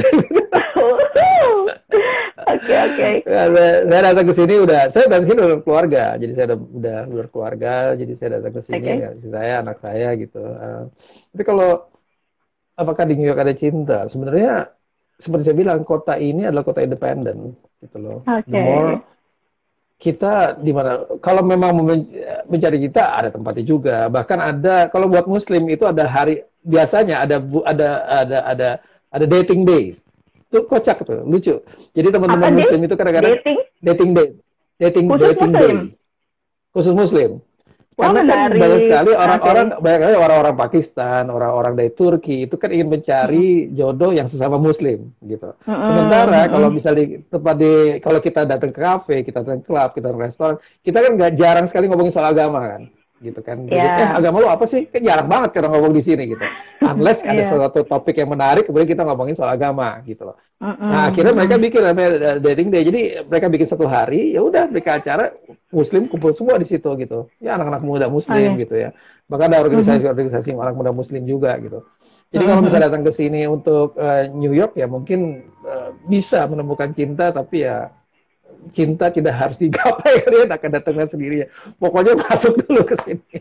Oke oke. Saya datang ke sini udah, saya datang ke sini udah keluarga, jadi saya udah udah berkeluarga, jadi saya datang ke sini okay. Ya, saya anak saya gitu. Uh, tapi kalau apakah di New York ada cinta? Sebenarnya seperti saya bilang, kota ini adalah kota independen, gitu loh. Okay. The more kita di mana, kalau memang mencari cinta ada tempatnya juga. Bahkan ada, kalau buat Muslim itu ada hari, biasanya ada ada ada ada ada dating days. Itu kocak tuh, lucu. Jadi teman-teman Muslim itu kadang-kadang dating dating day, dating khusus dating Muslim. day, khusus Muslim. Wah, Karena kan menarik. banyak sekali orang-orang, Okay. banyak sekali orang-orang Pakistan, orang-orang dari Turki itu kan ingin mencari jodoh yang sesama Muslim, gitu. Mm-hmm. Sementara kalau misalnya tempat di, kalau kita datang ke kafe, kita datang ke klub, kita datang ke restoran, kita kan nggak jarang sekali ngomongin soal agama kan, gitu kan. Jadi, Yeah. eh agama lu apa sih? Kan jarang banget kita ngomong di sini, gitu. Unless ada Yeah. suatu topik yang menarik, kemudian kita ngomongin soal agama, gitu loh. Mm-hmm. Nah, akhirnya mereka bikin namanya dating day. Jadi mereka bikin satu hari, ya udah mereka acara Muslim kumpul semua di situ gitu. Ya anak-anak muda Muslim okay. gitu ya. Bahkan ada organisasi-organisasi anak muda Muslim juga gitu. Jadi mm-hmm. kalau misalnya datang ke sini untuk uh, New York ya mungkin uh, bisa menemukan cinta, tapi ya cinta tidak harus digapai, kalian akan datangnya sendiri ya. Pokoknya masuk dulu ke sini.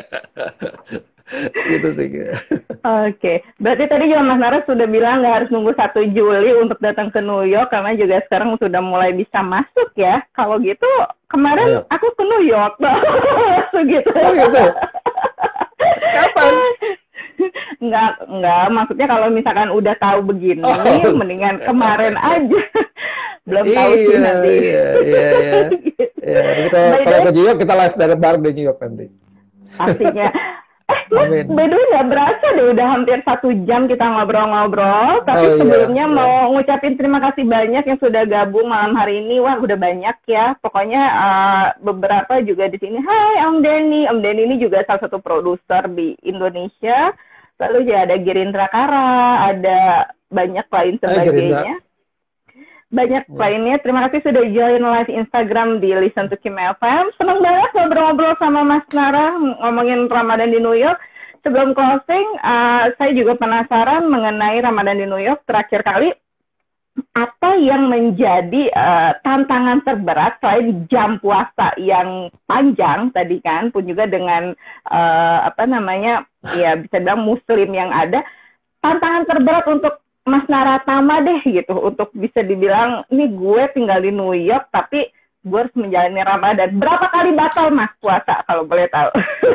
Gitu sih. Oke, okay. Berarti tadi juga Mas Nara sudah bilang nggak harus nunggu satu Juli untuk datang ke New York karena juga sekarang sudah mulai bisa masuk ya. Kalau gitu kemarin Ayo. aku ke New York, gitu. Oh gitu. Kapan? Nggak, nggak. Maksudnya kalau misalkan udah tahu begini, oh. mendingan kemarin aja. Belum tahu iya, sih nanti. Iya, iya, iya. Iya, kalau kalau ke New York kita live dari bareng di New York nanti. Pastinya. Eh, Mas, by the way nggak berasa deh, udah hampir satu jam kita ngobrol-ngobrol. Tapi oh, sebelumnya iya, mau iya. ngucapin terima kasih banyak yang sudah gabung malam hari ini. Wah, udah banyak ya. Pokoknya uh, beberapa juga di sini. Hai, Om Denny. Om Denny ini juga salah satu produser di Indonesia. Lalu juga ada Gerindra Kara, ada banyak lain sebagainya. Banyak yeah. lainnya. Terima kasih sudah join live Instagram di Listen to Kim F M. Senang banget ngobrol-ngobrol sama Mas Nara ngomongin Ramadan di New York. Sebelum closing, uh, saya juga penasaran mengenai Ramadan di New York. Terakhir kali, apa yang menjadi uh, tantangan terberat selain jam puasa yang panjang tadi kan, pun juga dengan uh, apa namanya, ya bisa bilang Muslim yang ada. Tantangan terberat untuk Mas Naratama deh gitu, untuk bisa dibilang, ini gue tinggal di New York, tapi gue harus menjalani Ramadan. Berapa kali batal Mas puasa, kalau boleh tahu?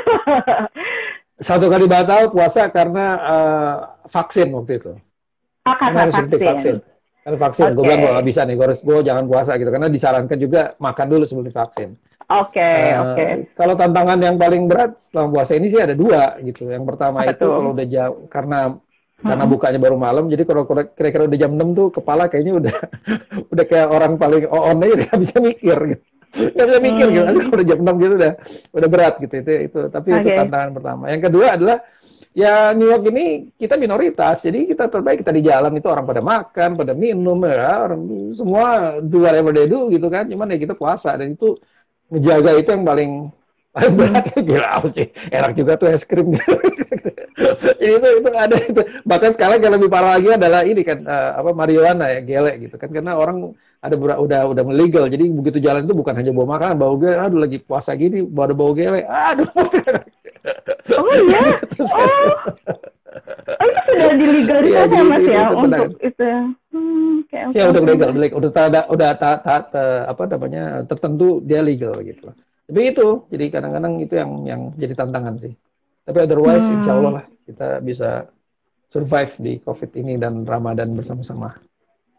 Satu kali batal puasa karena uh, vaksin waktu itu. Oh, karena harus vaksin. vaksin. Karena vaksin, okay. Gue bilang gue gak bisa nih, gue harus, gue jangan puasa gitu. Karena disarankan juga makan dulu sebelum divaksin. Oke, okay, uh, oke. Okay. Kalau tantangan yang paling berat setelah puasa ini sih ada dua gitu. Yang pertama Apa itu tuh? Kalau udah jauh, karena Karena hmm. bukanya baru malam, jadi kalau kira-kira udah jam enam tuh kepala kayaknya udah udah kayak orang paling on aja, nggak bisa mikir gitu. Nggak bisa mikir hmm. gitu. Nanti kalau udah jam enam gitu udah udah berat gitu itu itu. Tapi okay. itu tantangan pertama. Yang kedua adalah ya New York ini kita minoritas, jadi kita terbaik kita di jalan itu orang pada makan, pada minum ya, orang semua do whatever they do gitu kan. Cuman ya kita puasa dan itu ngejaga itu yang paling paling berat. Gila sih, enak juga tuh es krim. Jadi itu itu ada itu. Bahkan sekarang yang lebih parah lagi adalah ini kan uh, apa marijuana ya, gele gitu kan, karena orang ada udah udah melegal. Jadi begitu jalan itu bukan hanya bawa makanan, bawa gele, aduh lagi puasa gini bawa bawa gele. Aduh. Oh iya. Oh. Oh itu sudah dilegalisasi ya, Mas ya untuk itu. Hmm, okay, ya udah legal, udah udah udah, udah ta, ta, ta, apa namanya tertentu dia legal gitu. Tapi itu, jadi kadang-kadang itu yang yang jadi tantangan sih. Tapi otherwise, hmm. insya Allah lah kita bisa survive di COVID ini dan Ramadan bersama-sama.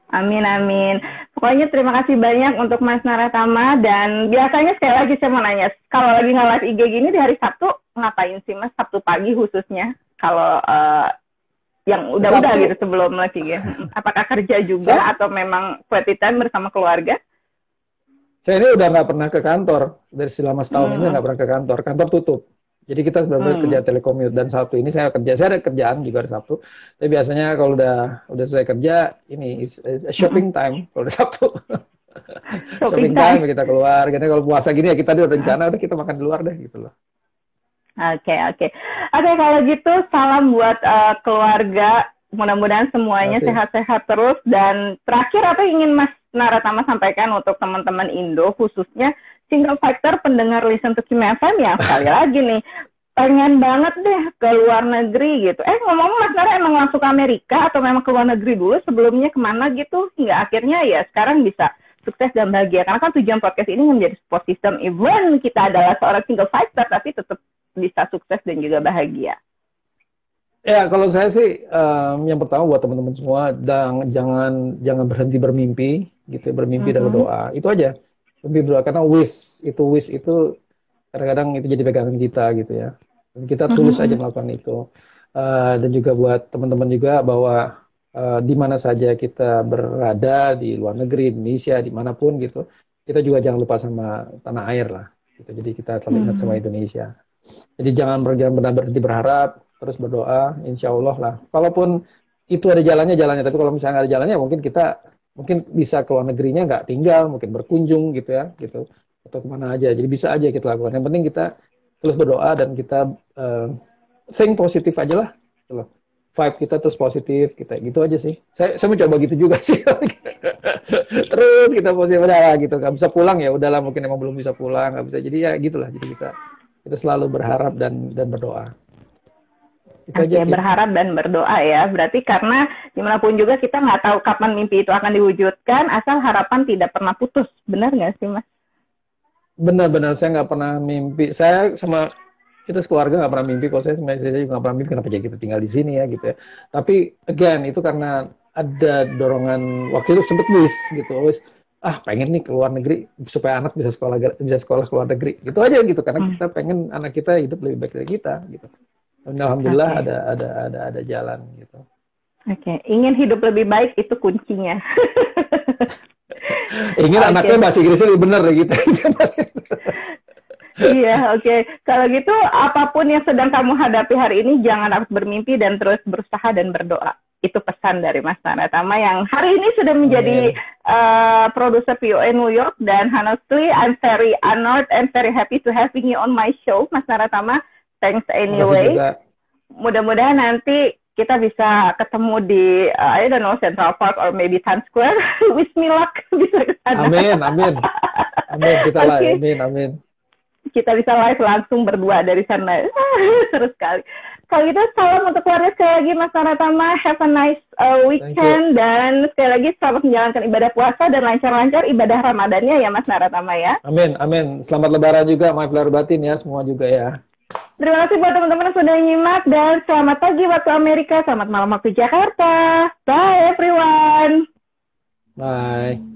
Amin, amin. Pokoknya terima kasih banyak untuk Mas Naratama. Dan biasanya sekali lagi saya mau nanya, kalau lagi nggak live I G gini di hari Sabtu, ngapain sih Mas? Sabtu pagi khususnya. Kalau uh, yang udah-udah gitu sebelum live I G. Apakah kerja juga saya, atau memang quality time bersama keluarga? Saya ini udah nggak pernah ke kantor. Dari selama setahun hmm. ini nggak pernah ke kantor. Kantor tutup. Jadi kita benar-benar hmm. kerja telecommute, dan Sabtu ini saya kerja, saya ada kerjaan juga hari Sabtu. Tapi biasanya kalau udah udah selesai kerja, ini is, is shopping time kalau udah Sabtu. shopping, shopping time. time kita keluar. Karena kalau puasa gini ya kita udah rencana udah kita makan di luar deh gitu loh. Oke okay, oke okay. oke okay, kalau gitu salam buat uh, keluarga. Mudah-mudahan semuanya sehat-sehat terus. Dan terakhir apa yang ingin Mas Naratama sampaikan untuk teman-teman Indo, khususnya single factor pendengar Listen to Kim F M yang sekali lagi nih pengen banget deh ke luar negeri gitu. Eh ngomong Mas Nara emang langsung ke Amerika atau memang ke luar negeri dulu, sebelumnya kemana gitu hingga akhirnya ya sekarang bisa sukses dan bahagia. Karena kan tujuan podcast ini menjadi support system, even kita adalah seorang single factor tapi tetap bisa sukses dan juga bahagia. Ya kalau saya sih um, yang pertama buat teman-teman semua, dan jangan jangan berhenti bermimpi gitu, bermimpi mm-hmm. dan berdoa, itu aja. Lebih berdoa, karena wish itu wish itu kadang-kadang itu jadi pegangan kita gitu ya. Dan kita tulus mm-hmm. aja melakukan itu. Uh, dan juga buat teman-teman juga bahwa uh, di mana saja kita berada di luar negeri, Indonesia, dimanapun gitu, kita juga jangan lupa sama tanah air lah. Gitu. Jadi kita selalu ingat mm-hmm. sama Indonesia. Jadi jangan benar-benar berhenti berharap, terus berdoa, insya Allah lah. Kalaupun itu ada jalannya, jalannya. Tapi kalau misalnya nggak ada jalannya, mungkin kita mungkin bisa ke luar negerinya nggak tinggal, mungkin berkunjung gitu ya, gitu atau kemana aja. Jadi bisa aja kita lakukan. Yang penting kita terus berdoa dan kita uh, think positif aja lah, gitu loh. Vibe kita terus positif, kita gitu aja sih. Saya saya mencoba gitu juga sih. Terus kita positif aja gitu. Nggak bisa pulang ya, udahlah mungkin emang belum bisa pulang, nggak bisa. Jadi ya gitulah. Jadi kita kita selalu berharap dan dan berdoa. Oke, okay, berharap dan berdoa ya. Berarti karena dimanapun juga kita nggak tahu kapan mimpi itu akan diwujudkan, asal harapan tidak pernah putus. Benar nggak sih, Mas? Benar-benar, saya nggak pernah mimpi. Saya sama kita sekeluarga nggak pernah mimpi. Kalau saya sama istri saya juga nggak pernah mimpi, kenapa jadi kita tinggal di sini ya gitu ya. Tapi again, itu karena ada dorongan, waktu itu sempet wish gitu. Wish, ah pengen nih keluar negeri supaya anak bisa sekolah bisa sekolah keluar negeri. Gitu aja gitu. Karena hmm. kita pengen anak kita hidup lebih baik dari kita gitu. Dan alhamdulillah okay. ada ada ada ada jalan gitu. Oke, okay. Ingin hidup lebih baik itu kuncinya. Ingin okay. anaknya bahasa Inggrisnya lebih benar gitu. Iya, oke. Okay. Kalau gitu apapun yang sedang kamu hadapi hari ini, jangan harus bermimpi dan terus berusaha dan berdoa. Itu pesan dari Mas Naratama yang hari ini sudah menjadi uh, produser P O A New York. Dan honestly, I'm very honored and very happy to having you on my show, Mas Naratama. Thanks anyway. Mudah-mudahan nanti kita bisa ketemu di uh, I don't know, Central Park or maybe Times Square. Wish me luck bisa ke sana. Amin, amin. Amin, kita okay. live. Amin, amin. Kita bisa live langsung berdua dari sana. Seru sekali. Kalau gitu salam untuk keluarga sekali lagi Mas Naratama. Have a nice uh, weekend dan sekali lagi selamat menjalankan ibadah puasa dan lancar-lancar ibadah Ramadannya ya Mas Naratama ya. Amin, amin. Selamat Lebaran juga, maaf lahir batin ya semua juga ya. Terima kasih buat teman-teman yang sudah nyimak dan selamat pagi waktu Amerika, selamat malam waktu Jakarta. Bye everyone. Bye.